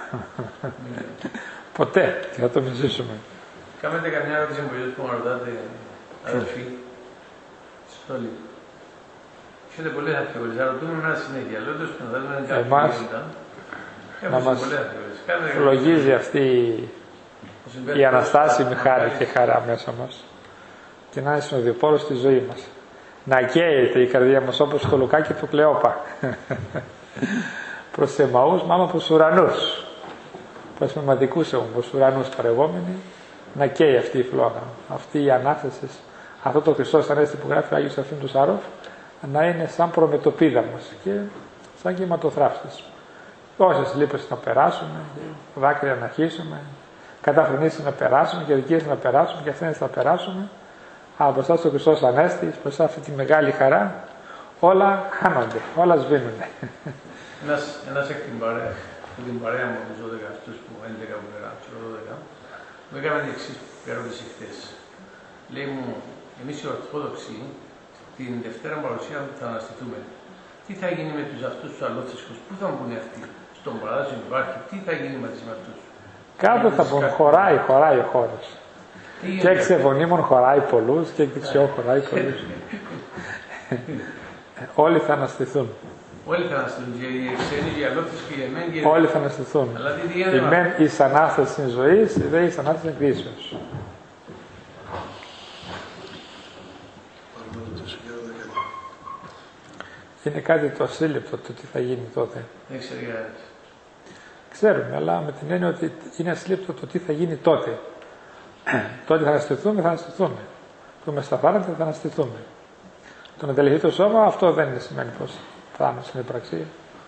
Ποτέ και θα το ζήσουμε. Κάνετε καμιά ερώτηση που μου ρωτάτε, αδελφοί, όλοι. Έχετε πολλές αφιβολίες, θα ρωτούμε ένα συνέχεια. Λέω τους που θέλουμε να εμάς να μας φλογίζει αυτή η αναστάσιμη χάρη και χαρά μέσα μας και να είναι συνοδοιπόρος στη ζωή μας. Να καίεται η καρδία μας όπως το λουκάκι του Κλεόπα. Προς Εμαούς, μάλλον προς ουρανούς. Προς μεματικούς όμως, προς ουρανούς παρεγόμενοι, να καίει αυτή η φλόγα. Αυτή η Ανάσταση, αυτό το Χριστός Ανέστη που γράφει ο Άγιος Αφήνου του Σάροφ, να είναι σαν προμετωπίδα μας και σαν κυματοθράυστης. Όσες λύπες να περάσουμε, δάκρυα να αρχίσουμε, καταφρονήσεις να περάσουμε και δικίες να περάσουμε και ασθένειες να περάσουμε, αλλά μπροστά στο Χριστός Ανέστη, μπροστά αυτή τη μεγάλη χαρά, όλα χάνονται, όλα σβήνουν. Ένας, ένας εκ την παρέα, την παρέα μου τους δώδεκα αυτούς που έντεκα που πέρα, τους δώδεκα, μου έκαμε την εξής ερώτηση χθες. Λέει μου, εμείς οι Ορθόδοξοι, την Δευτέρα παρουσία θα αναστηθούμε. Τι θα γίνει με τους αυτούς τους αλόθρησκους, πού θα μπουν αυτοί, στον παράδεισο υπάρχει, τι θα γίνει μαζί με αυτούς. Κάτω θα μπουν, χωράει, χωράει ο χώρος. Και εξεβονίμων χωράει πολλούς και εξιό χωράει πολλούς. Όλοι θα αναστηθούν. Όλοι θα αναστηθούν, και οι ξένοι, οι αλόθρησκοι, οι εμέν και οι... Όλοι θα αναστηθούν. Η μεν εις ανάσταση ζωής, η δε εις ανάσταση κρίσεως. Είναι κάτι το ασύλληπτο το τι θα γίνει τότε. Δεν ξέρει κανένας. Ξέρουμε, αλλά με την έννοια ότι είναι ασύλληπτο το τι θα γίνει τότε. Τότε θα αναστηθούμε, θα αναστηθούμε. Το με στα θάνατα θα αναστηθούμε. Το να τελειωθεί το σώμα, αυτό δεν σημαίνει πως θα είμαστε στην υπαρξία.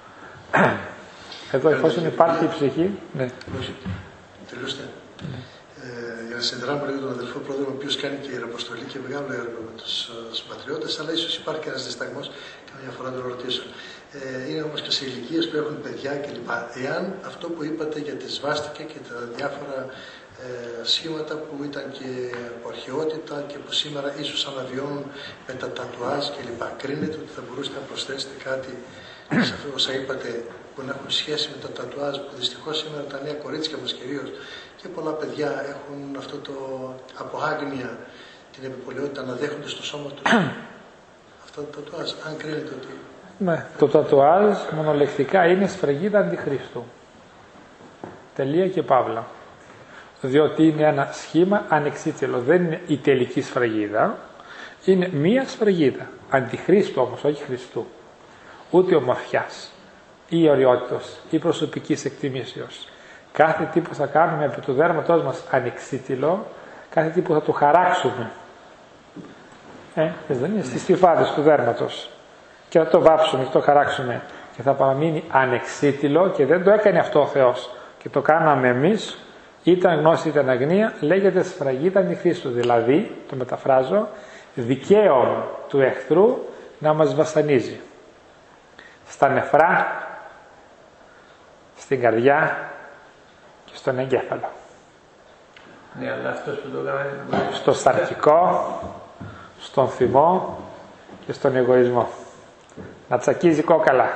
Εδώ, εφόσον υπάρχει η ψυχή. Ναι. Τελείωστε. Ε, για να συνδράμω λίγο τον αδελφό πρόεδρο, ο οποίος κάνει και ιεραποστολή και μεγάλο έργο με τους συμπατριώτες, αλλά ίσως υπάρχει και ένας δισταγμός, καμιά φορά τον ρωτήσω. Ε, είναι όμως και σε ηλικίες που έχουν παιδιά κλπ. Εάν αυτό που είπατε για τη σβάστηκα και τα διάφορα ε, σχήματα που ήταν και από αρχαιότητα και που σήμερα ίσως αναβιώνουν με τα τατουάζ κλπ. Κρίνετε ότι θα μπορούσατε να προσθέσετε κάτι σε αυτό όσα είπατε που να έχουν σχέση με τα τατουάζ που δυστυχώς σήμερα τα νέα κορίτσια μας κυρίως και πολλά παιδιά έχουν αυτό το από άγνοια την επιπολαιότητα να δέχονται στο σώμα τους αυτό το τατουάζ, αν κρίνετε ότι... Ναι, το τατουάζ μονολεκτικά είναι σφραγίδα αντιχρίστου. Τελεία και παύλα. Διότι είναι ένα σχήμα ανεξίτελο. Δεν είναι η τελική σφραγίδα. Είναι μία σφραγίδα. Αντιχρίστου όμως, όχι Χριστού. Ούτε ομορφιάς ή οριότητος ή προσωπικής εκτιμήσεως. Κάθε τι που θα κάνουμε από το δέρματός μας ανεξίτηλο, κάθε τι που θα το χαράξουμε, ε, δεν είναι στις στιφάδες του δέρματος, και θα το βάψουμε και το χαράξουμε και θα παραμείνει ανεξίτηλο και δεν το έκανε αυτό ο Θεός και το κάναμε εμείς, ήταν γνώση ήταν αγνία, λέγεται σφραγίδα αντιχρίστου, δηλαδή, το μεταφράζω, δικαίωμα του εχθρού να μας βασανίζει. Στα νεφρά, στην καρδιά και στον εγκέφαλο. Ναι, αλλά αυτός που το έκανε... Στο σαρκικό, στον θυμό και στον εγωισμό. Να τσακίζει κόκαλα.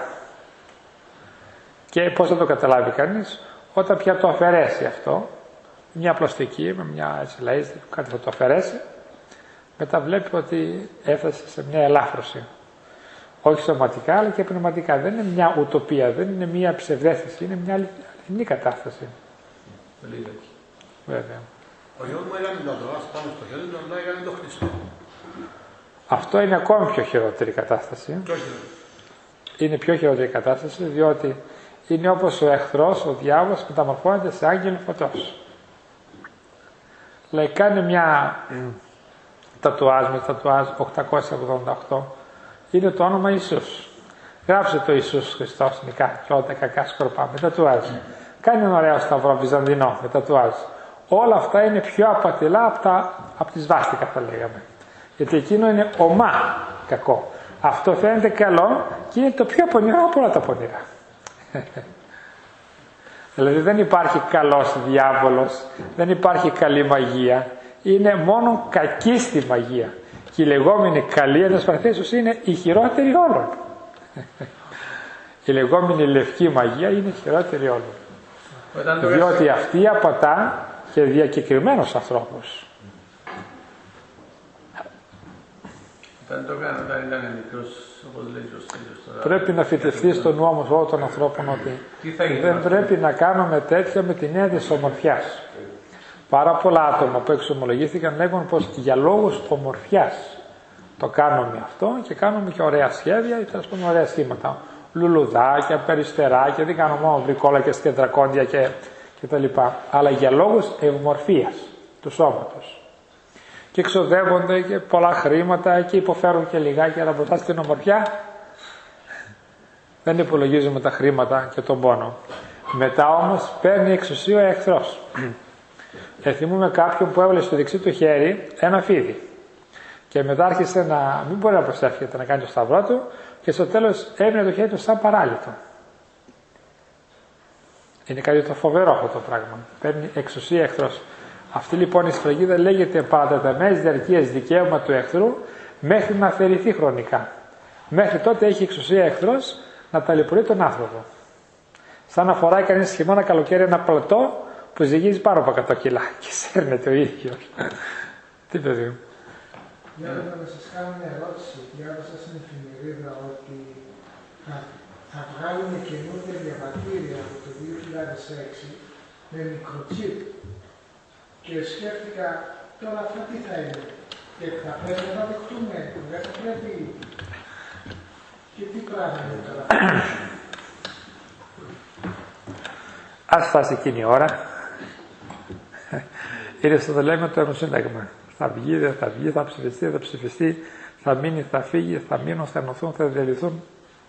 Και πώς θα το καταλάβει κανείς, όταν πια το αφαιρέσει αυτό, μια πλαστική, με μια λαΐστη, κάτι θα το αφαιρέσει, μετά βλέπει ότι έφτασε σε μια ελάφρωση. Όχι σωματικά, αλλά και πνευματικά. Δεν είναι μια ουτοπία, δεν είναι μια ψευδέστηση, είναι μια αληθινή κατάσταση. Βέβαια. Ο γιος μου έκανε το δρόμο πάνω στο χέρι του, αλλά έκανε το Χριστό. Αυτό είναι ακόμη πιο χειρότερη κατάσταση. Πιο χειρότερη. Είναι πιο χειρότερη κατάσταση, διότι είναι όπως ο εχθρός, ο διάβολος, μεταμορφώνεται σε άγγελο φωτός. Δηλαδή κάνει μια τατουάζ με τατουάζ οκτακόσια ογδόντα οκτώ. Είναι το όνομα Ιησούς. Γράψε το Ιησούς Χριστός νικά και όλα τα κακά σκορπά με τατουάζ. Κάνει ένα ωραίο σταυρό βυζαντινό με τατουάζ. Όλα αυτά είναι πιο απατηλά από, τα, από τη σβάστηκα θα λέγαμε. Γιατί εκείνο είναι ομά κακό. Αυτό φαίνεται καλό και είναι το πιο πονηρό από όλα τα πονηρά. Δηλαδή δεν υπάρχει καλός διάβολος, δεν υπάρχει καλή μαγεία. Είναι μόνο κακή στη μαγεία. Και η λεγόμενη καλή εντός παραθέσεως είναι η χειρότερη όλων. Η λεγόμενη λευκή μαγεία είναι η χειρότερη όλων. Διότι αυτή απατά και διακεκριμένους ανθρώπους. Όταν το κάνω, όταν ήταν μικρός, όπως λέει ο Στέλιος τώρα... Πρέπει να φυτευτεί στο νου όμως όλων των ανθρώπων ότι δεν πρέπει να κάνουμε τέτοια με την έννοια της ομορφιάς. Πάρα πολλά άτομα που εξομολογήθηκαν λέγουν πως για λόγους ομορφιάς το κάνουμε αυτό και κάνουμε και ωραία σχέδια ή τέλος πάντων ωραία σχήματα. Λουλουδάκια, περιστεράκια, δεν κάνουμε μόνο βρικόλακες και δρακόντια και, και τα λοιπά. Αλλά για λόγους ευμορφίας. του σώματος. Και εξοδεύονται και πολλά χρήματα και υποφέρουν και λιγάκι, αλλά μπροστά στην ομορφιά δεν υπολογίζουμε τα χρήματα και τον πόνο. Μετά όμως παίρνει εξουσία ο εχθρός. Θυμούμαι κάποιον που έβαλε στο δεξί του χέρι ένα φίδι και μετά άρχισε να μην μπορεί να προσεύχεται, να κάνει το σταυρό του και στο τέλος έμεινε το χέρι του σαν παράλυτο. Είναι κάτι το φοβερό αυτό το πράγμα. Παίρνει εξουσία εχθρός. Αυτή λοιπόν η σφραγίδα λέγεται παρατεταμένης διαρκείας δικαίωμα του εχθρού μέχρι να αφαιρεθεί χρονικά. Μέχρι τότε έχει εξουσία εχθρός να ταλαιπωρεί τον άνθρωπο. Σαν να φοράει κανείς χειμώνα καλοκαίρι ένα πλατό που ζυγίζει πάνω από εκατό κιλά και σέρνεται ο ίδιος. Τι παιδί μου. Διάβασα να σας κάνω μια ερώτηση. Διάβασα στην εφημερίδα ότι θα, θα βγάλουμε καινούργια διαβατήρια από το δύο χιλιάδες έξι με μικροτσίπ. Και σκέφτηκα τώρα αυτά τι θα είναι. Και θα πρέπει να τα δεχτούμε. Δεν θα πρέπει. Και τι πράγμα είναι τώρα. Ας φτάσει εκείνη η ώρα. Είναι στο το λέμε το Σύνταγμα. Θα βγει, δεν θα βγει, θα ψηφιστεί, δεν θα ψηφιστεί, θα μείνει, θα φύγει, θα μείνουν, θα ενωθούν, θα διαλυθούν.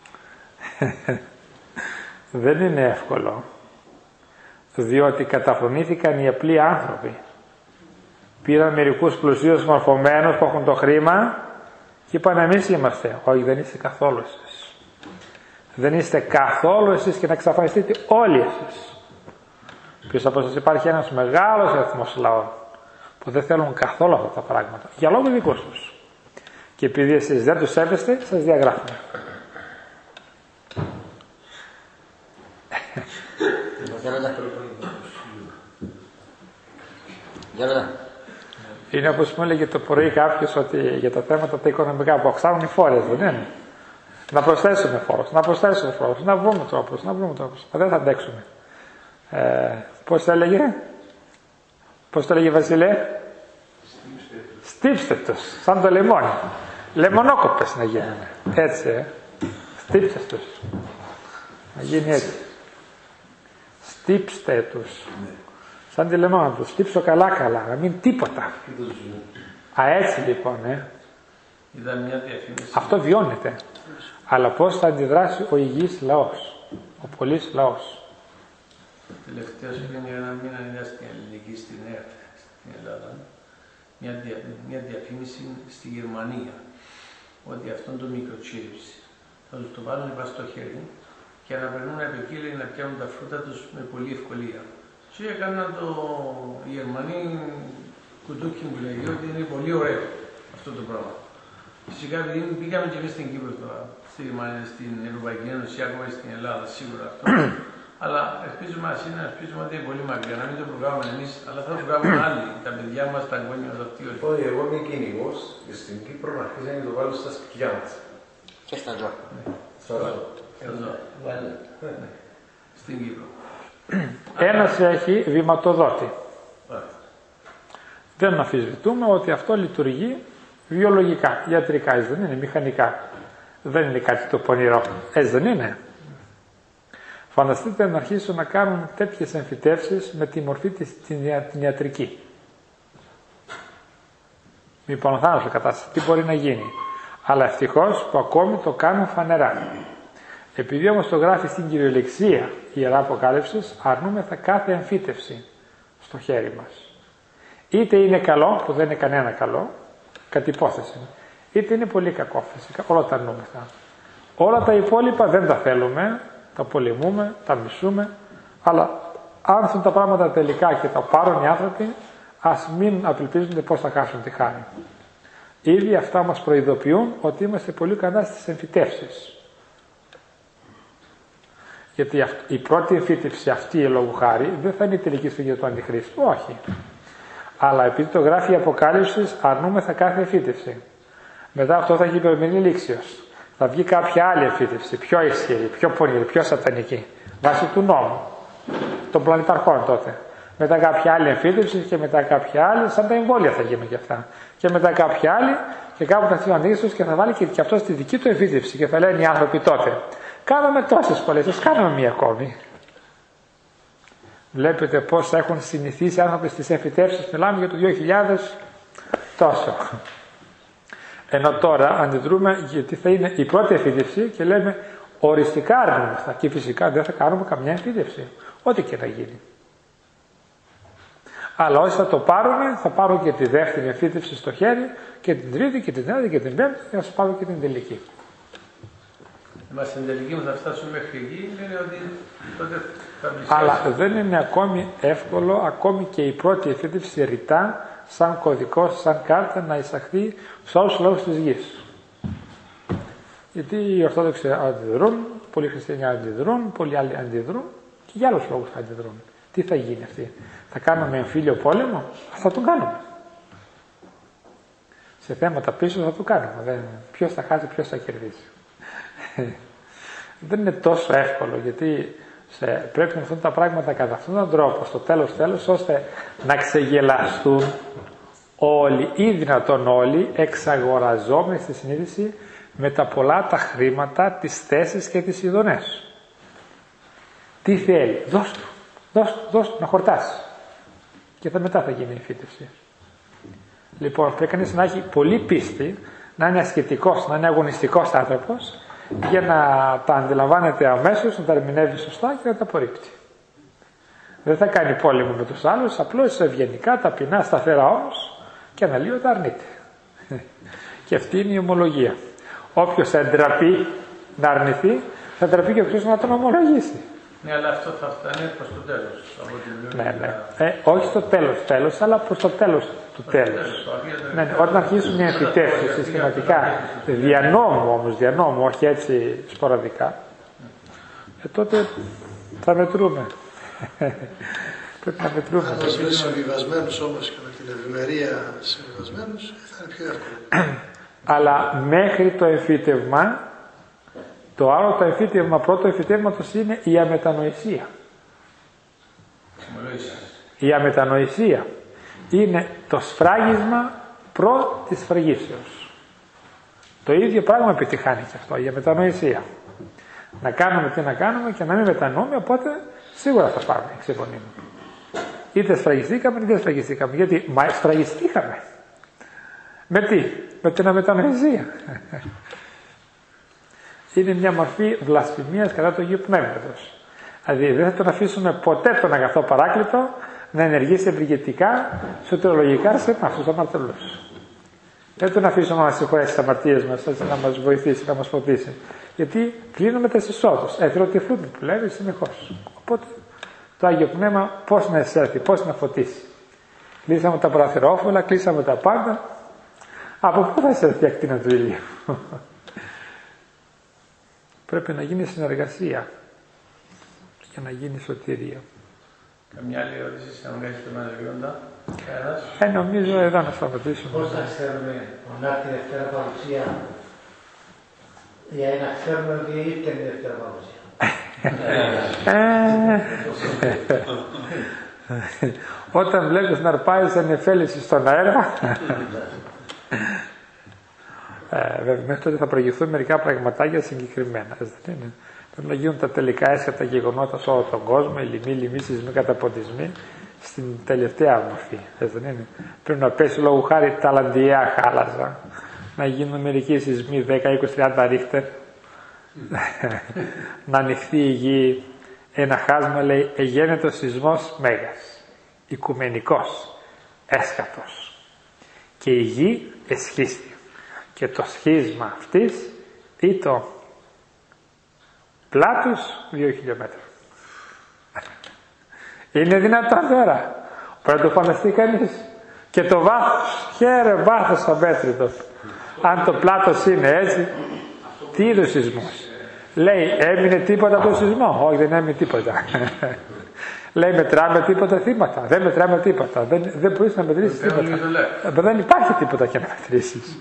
Δεν είναι εύκολο. Διότι καταφρονήθηκαν οι απλοί άνθρωποι. Πήραν μερικούς πλουσίους μορφωμένους που έχουν το χρήμα και είπαν εμείς είμαστε. Όχι, δεν είστε καθόλου εσείς. Δεν είστε καθόλου εσείς και να εξαφανιστείτε όλοι εσείς. Πίσω από σας υπάρχει ένας μεγάλος αριθμός λαών που δεν θέλουν καθόλου αυτά τα πράγματα για λόγους δικούς τους. Και επειδή εσείς δεν τους σέβεστε, σας διαγράφουν. Είναι όπως μου έλεγε το πρωί κάποιος ότι για τα θέματα τα οικονομικά που αυξάνουν οι φόρες, δεν είναι. Να προσθέσουμε φόρους, να προσθέσουμε φόρους, να βρούμε τρόπους, να βρούμε τρόπους. Δεν θα αντέξουμε. Ε, πώς το έλεγε, πώς το έλεγε Βασιλέ, στύψτε τους, σαν το λεμόνι. Λεμονόκοπες να γίνουν. Έτσι, ε. Στύψτε τους. Να γίνει έτσι. Στύψτε τους. Σαν τη λεμόνι τους. Στύψω καλά καλά, να μην τίποτα. Α, έτσι λοιπόν, ε. Αυτό βιώνεται. Αλλά πώς θα αντιδράσει ο υγιής λαός, ο πολύς λαός. Τελευταίως έγινε για ένα μήνα μια στην ελληνική στην ΕΡΤ, στην Ελλάδα, μια, δια, μια διαφήμιση στη Γερμανία ότι αυτόν το μικροτσίπς θα τους το βάλουν πάνω στο χέρι και να περνούν από εκεί να πιάνουν τα φρούτα τους με πολύ ευκολία. Και έκαναν το οι Γερμανοί κουτούκι μου λέγει ότι είναι πολύ ωραίο αυτό το πράγμα. Φυσικά επειδή πήγαμε και εμείς στην Κύπρο τώρα, στην Ευρωπαϊκή Ένωση, ακόμα στην Ελλάδα σίγουρα αυτό. Αλλά ελπίζουμε ας είναι, ελπίζουμε ότι είναι πολύ μακριά, να μην το προγράμουμε εμείς, αλλά θα το προγράμουμε άλλοι, τα παιδιά μας, τα εγγόνια μας, αυτοί όλοι. Όχι, εγώ είμαι κυνηγός και στην Κύπρο να αρχίζει να το βάλω στα σπιτιά μας. Και στα ζώα. Στα ζώα. Στην Κύπρο. Ένας έχει βηματοδότη. Δεν αμφισβητούμε ότι αυτό λειτουργεί βιολογικά, ιατρικά, έτσι δεν είναι, μηχανικά. Δεν είναι κάτι το πονηρό, έτσι δεν είναι. Φανταστείτε να αρχίσουν να κάνουν τέτοιες εμφυτεύσεις με τη μορφή της την, την ιατρική. Μη πανωθάνωση κατάσταση. Τι μπορεί να γίνει. Αλλά ευτυχώς που ακόμη το κάνουν φανερά. Επειδή όμως το γράφει στην κυριολεξία η Ιερά Αποκάλυψης, αρνούμεθα κάθε εμφύτευση στο χέρι μας. Είτε είναι καλό, που δεν είναι κανένα καλό, κατ' υπόθεση, είτε είναι πολύ κακό φυσικά, όλα τα αρνούμεθα. Όλα τα υπόλοιπα δεν τα θέλουμε, τα πολεμούμε, τα μισούμε, αλλά αν έρθουν τα πράγματα τελικά και τα πάρουν οι άνθρωποι, ας μην απελπίζονται πώς θα χάσουν τη χάρη. Ήδη αυτά μας προειδοποιούν ότι είμαστε πολύ καλά στις εμφυτεύσεις. Γιατί η πρώτη εμφύτευση αυτή η λόγου χάρη δεν θα είναι η τελική σφυγή του Αντιχρίστου, όχι. Αλλά επειδή το γράφει η Αποκάλυψη, αρνούμεθα κάθε εμφύτευση. Μετά αυτό θα έχει υπερμηνή λήξεως. Θα βγει κάποια άλλη εμφύτευση, πιο ισχυρή, πιο πονηρή, πιο σατανική, βάσει του νόμου, των πλανηταρχών τότε. Μετά κάποια άλλη εμφύτευση και μετά κάποια άλλη, σαν τα εμβόλια θα γίνουν και αυτά. Και μετά κάποια άλλη, και κάπου θα έρθει ο Αντίχριστος και θα βάλει και, και αυτό στη δική του εμφύτευση. Και θα λένε οι άνθρωποι τότε, κάναμε τόσες πολλές, ας κάνουμε μία ακόμη. Βλέπετε πώς έχουν συνηθίσει οι άνθρωποι στις εμφυτεύσεις, μιλάμε για το δύο χιλιάδες τόσο. Ενώ τώρα αντιδρούμε γιατί θα είναι η πρώτη εμφύτευση και λέμε οριστικά αρνούμεθα και φυσικά δεν θα κάνουμε καμιά εμφύτευση, ό,τι και να γίνει. Αλλά όσοι θα το πάρουν, θα πάρουν και τη δεύτερη εμφύτευση στο χέρι και την τρίτη και την τέταρτη και την πέμπτη και θα σου πάρουν και την τελική. Μα στην τελική μου θα φτάσουμε μέχρι εκεί, λένε ότι τότε θα πλησιάσει. Αλλά δεν είναι ακόμη εύκολο, ακόμη και η πρώτη εμφύτευση ρητά, σαν κωδικός, σαν κάρτα, να εισαχθεί σε όλους τους λόγους της γης. Γιατί οι Ορθόδοξοι αντιδρούν, πολλοί Χριστιανοί αντιδρούν, πολλοί άλλοι αντιδρούν και για άλλους λόγους θα αντιδρούν. Τι θα γίνει αυτή, θα κάνουμε εμφύλιο πόλεμο, θα τον κάνουμε. Σε θέματα πίσω θα το κάνουμε. Ποιος θα χάσει, ποιος θα κερδίσει. Δεν είναι τόσο εύκολο, γιατί σε, πρέπει να έρθουν τα πράγματα κατά αυτόν τον τρόπο στο τέλος τέλος, ώστε να ξεγελαστούν όλοι ή δυνατόν όλοι εξαγοραζόμενοι στη συνείδηση με τα πολλά τα χρήματα, τις θέσεις και τις ειδονές. Τι θέλει, δώσ' του, δώσ' του, δώσ' του να χορτάσει και θα μετά θα γίνει η φύτευση. Λοιπόν, πρέπει κανείς να έχει πολύ πίστη, να είναι ασκητικός, να είναι αγωνιστικός άνθρωπος, για να τα αντιλαμβάνεται αμέσως, να τα ερμηνεύει σωστά και να τα απορρίπτει. Δεν θα κάνει πόλεμο με τους άλλους, απλώς ευγενικά, ταπεινά, σταθερά όμως και αναλύωτα αρνείται. Και αυτή είναι η ομολογία. Όποιος εντραπεί να αρνηθεί, θα εντραπεί και όποιος να τον ομολογήσει. Ναι, αλλά αυτό θα φτάνει προς το τέλος. Από την ναι, ναι. Ε, όχι στο τέλος τέλος, αλλά προς το τέλος του τέλους. Ναι, ναι. Όταν αρχίσουν οι εμφυτεύσεις συστηματικά, δια νόμου όμως, δια νόμου, όχι έτσι σποραδικά, ε, τότε θα μετρούμε. Πρέπει να μετρούμε. Αν μας βρει συμβιβασμένους όμως και με την ευημερία συμβιβασμένους, θα είναι πιο εύκολο. Αλλά μέχρι το εμφύτευμα, το άλλο το εμφύτευμα, πρώτο εμφυτεύματος είναι η αμετανοησία. Η αμετανοησία είναι το σφράγισμα προ της σφραγίσεως. Το ίδιο πράγμα επιτυχάνει και αυτό, η αμετανοησία. Να κάνουμε τι να κάνουμε και να μην μετανοούμε, οπότε σίγουρα θα πάμε, εξεφωνούμε. Είτε σφραγιστήκαμε είτε σφραγιστήκαμε, γιατί μα σφραγιστήκαμε. Με τι, με την αμετανοησία. Είναι μια μορφή βλασφημίας κατά του Αγίου Πνεύματος. Δηλαδή δεν θα τον αφήσουμε ποτέ τον αγαθό παράκλητο να ενεργήσει ευεργετικά, σωτηρολογικά σε εμάς, στους αμαρτωλούς. Δεν τον αφήσουμε να μας συγχωρέσει τις αμαρτίες μας, έτσι, να μας βοηθήσει, να μας φωτίσει. Γιατί κλείνουμε τις εισόδους, εθροτυφλούνται που λέμε συνεχώς. Οπότε το Άγιο Πνεύμα πώς να εισέλθει, πώς να φωτίσει. Κλείσαμε τα παραθυρόφωλα, κλείσαμε τα πάντα. Από πού θα εισέλθει η ακτίνα του ήλιου? Πρέπει να γίνει συνεργασία για να γίνει σωτηρία. Καμιά άλλη ερώτηση, αν βγάζετε με ανεβιόντα, ένας. Ε, νομίζω εδώ να σταματήσουμε. Πώς θα ξέρουμε μονάχα τη Δευτέρα Παρουσία, για να ξέρουμε ότι ήρθε η Δευτέρα Παρουσία. Όταν βλέπεις να αρπάει σαν εφέληση στον αέρα, Ε, βέβαια, μέχρι τότε θα προηγηθούν μερικά πραγματάκια συγκεκριμένα. Δεν είναι. Πρέπει να γίνουν τα τελικά έσχατα γεγονότα σε όλο τον κόσμο, οι λοιμοί, λοιμοί, σεισμοί, καταποντισμοί, στην τελευταία μορφή. Δεν είναι. Πρέπει να πέσει λόγω χάρη ταλαντιά χάλαζα, να γίνουν μερικοί σεισμοί δέκα, είκοσι, τριάντα ρίχτερ, να ανοιχθεί η γη. Ένα χάσμα λέει εγένετος σεισμός μέγας, οικουμενικός, έσχατος. Και η γη εσχίστη. Και το σχίσμα αυτής ή το πλάτος δύο χιλιόμετρα. Είναι δυνατόν τώρα? Πρέπει να το φανταστεί κανείς. Και το βάθος, χαίρε βάθος αμέτρητο. Αν το πλάτος είναι έτσι, τι είδους σεισμός? Λέει, έμεινε τίποτα από το σεισμό? Όχι, δεν έμεινε τίποτα. Λέει, μετράμε τίποτα θύματα? Δεν μετράμε τίποτα. Δεν, δεν μπορείς να μετρήσεις τίποτα. Δεν υπάρχει τίποτα και να μετρήσεις.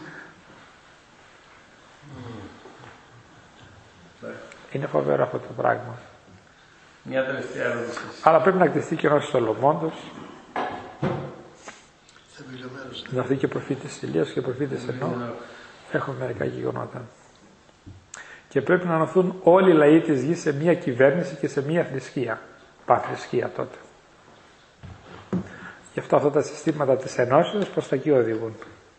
Είναι φοβερό αυτό το πράγμα. Μια τελευταία ερώτηση. Αλλά πρέπει να κτιστεί και ένας Σολομόντος. Να δει και προφήτης Ηλίας και προφήτης Ενώ. Έχουν μερικά γεγονότα. Και πρέπει να ανωθούν όλοι οι λαοί της γης σε μία κυβέρνηση και σε μία θρησκεία. Παθρησκεία τότε. Γι' αυτό αυτά τα συστήματα της ενώσεως προς τα εκεί οδηγούν.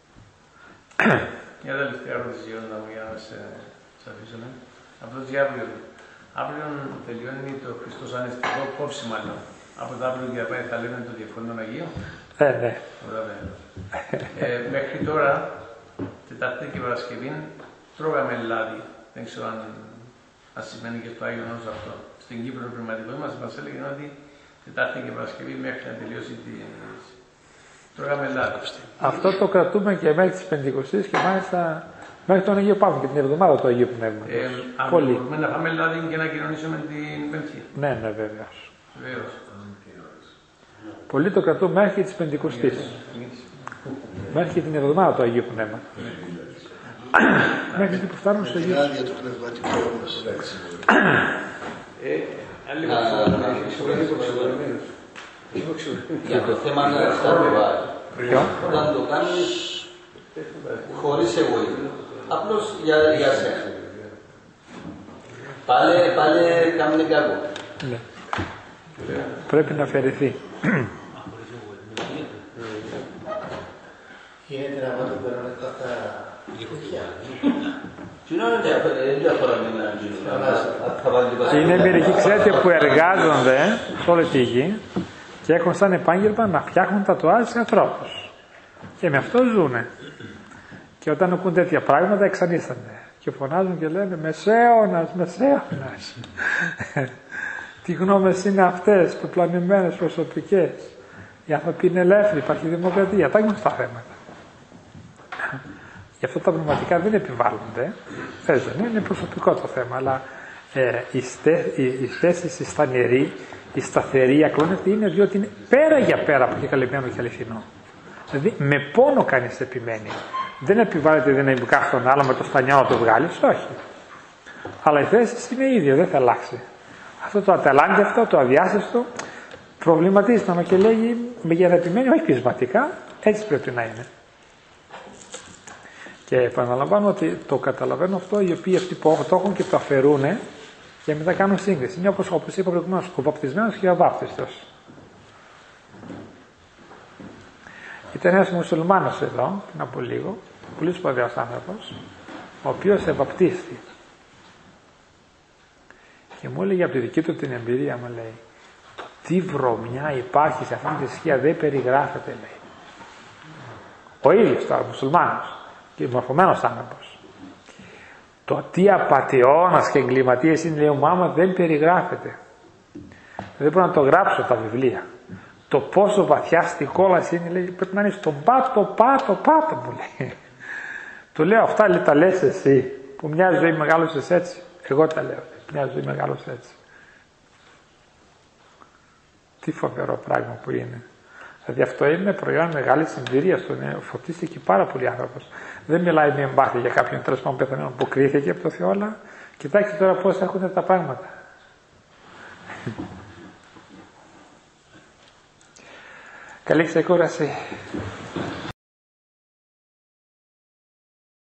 Μια τελευταία ερώτηση, Γιώργο μου, για να σε αφήσουμε. Από το διάβολο. Αύριο τελειώνει το Χριστός Ανεστικό, κόψει μάλλον. Από το αύριο για πάει θα λέμε το Διαφώνη των Αγίων. Ε, ναι. ε, μέχρι τώρα, Τετάρτη και Παρασκευή, τρώγαμε λάδι. Δεν ξέρω αν, αν σημαίνει και στο Άγιο Νόμος αυτό. Στην Κύπρο, το πνευματικό μας, μας έλεγε ότι Τετάρτη και Παρασκευή μέχρι να τελειώσει τη. Τρώγαμε λάδι. Αυτό το κρατούμε και μέχρι τις Πεντηκοστής και μάλιστα μέχρι τον Αγίο Παύλο και την εβδομάδα του Αγίου Πνεύματος. Ε, αν Πολύ. μπορούμε να φάμε λάδι και να κοινωνήσουμε την Πέμπτη. Ναι, ναι, βέβαιος. Βεβαίως. Πολύ το κρατούμε μέχρι τις Πεντηκοστής. Μέχρι και την εβδομάδα του Αγίου Πνεύματος. Μέχρι που φτάνουν στο Αγίο. Άδεια το πνευματικό μας. Για το θέμα να σταυροβάρει. Όταν το κάνεις χωρίς εγωισμό. Απλώς για, για σένα. Πάλι, πάλι κάνει κακό. Ναι. Πρέπει να αφαιρεθεί. Γίνεται να βάλω πέρα μετά τα γλυκοκιά. Είναι μερικοί, ξέρετε, που εργάζονται σε όλη τη γη και έχουν σαν επάγγελμα να φτιάχνουν τατουάζ σε ανθρώπους. Και με αυτό ζουνε. Και όταν ακούν τέτοια πράγματα εξανίστανται. Και φωνάζουν και λένε «Μεσαίωνας, Μεσαίωνας». Τι γνώμες είναι αυτές, πεπλανημένες, προσωπικές. Οι άνθρωποι είναι ελεύθεροι, υπάρχει δημοκρατία. Τα γνωστά θέματα. Γι' αυτό τα πνευματικά δεν επιβάλλονται. Παίζουν, είναι προσωπικό το θέμα. Αλλά ε, η, στε, η, η θέση η στανερή, η σταθερή, ακλόνευτη είναι διότι είναι πέρα για πέρα από και καλυμμένο και αληθινό. Δηλαδή με πόνο κανείς επιμένει. Δεν επιβάλλεται δεν είναι κάθον άλλο με το στανιό να το βγάλεις, όχι. Αλλά η θέση είναι ίδια, δεν θα αλλάξει. Αυτό το αταλάντευτο, το αδιάσεστο, προβληματίζει τον και λέγει για να επιμένει, όχι πεισματικά, έτσι πρέπει να είναι. Και επαναλαμβάνω ότι το καταλαβαίνω αυτό οι οποίοι αυτοί που το έχουν και το αφαιρούν και μετά κάνουν σύγκριση. Είναι όπως, όπως είπα προηγουμένως, ο βαπτισμένος και ο αβάπτιστος. Ήταν ένας μουσουλμάνος εδώ, πριν από λίγο, πολύ σπουδαίος άνθρωπος, ο οποίος ευαπτίστη. Και μου έλεγε από τη δική του την εμπειρία, μου λέει, το τι βρωμιά υπάρχει σε αυτήν τη θρησκεία δεν περιγράφεται, λέει. Ο ίδιος τώρα, μουσουλμάνος και μορφωμένος άνθρωπος. Το τι απατεώνας και εγκληματίες είναι, λέει ο μάμα, δεν περιγράφεται. Δεν μπορώ να το γράψω τα βιβλία. Το πόσο βαθιά στην κόλαση είναι, λέει, πρέπει να είναι στον πάτο, πάτο, πάτο, μου λέει. Του λέω, αυτά λέει, τα λες εσύ, που μια ζωή μεγάλωσες έτσι. Εγώ τα λέω, μια ζωή μεγάλωσες έτσι. Τι φοβερό πράγμα που είναι. Δηλαδή αυτό είναι προϊόν μεγάλης εμπειρίας, τον φωτίστηκε πάρα πολύ άνθρωπος. Δεν μιλάει με εμπάθεια για κάποιον τέλος πάντων πεθαμένο που κρίθηκε από το Θεό, αλλά κοιτάξτε τώρα πώς έρχονται τα πράγματα. Καλή ξεκούραση.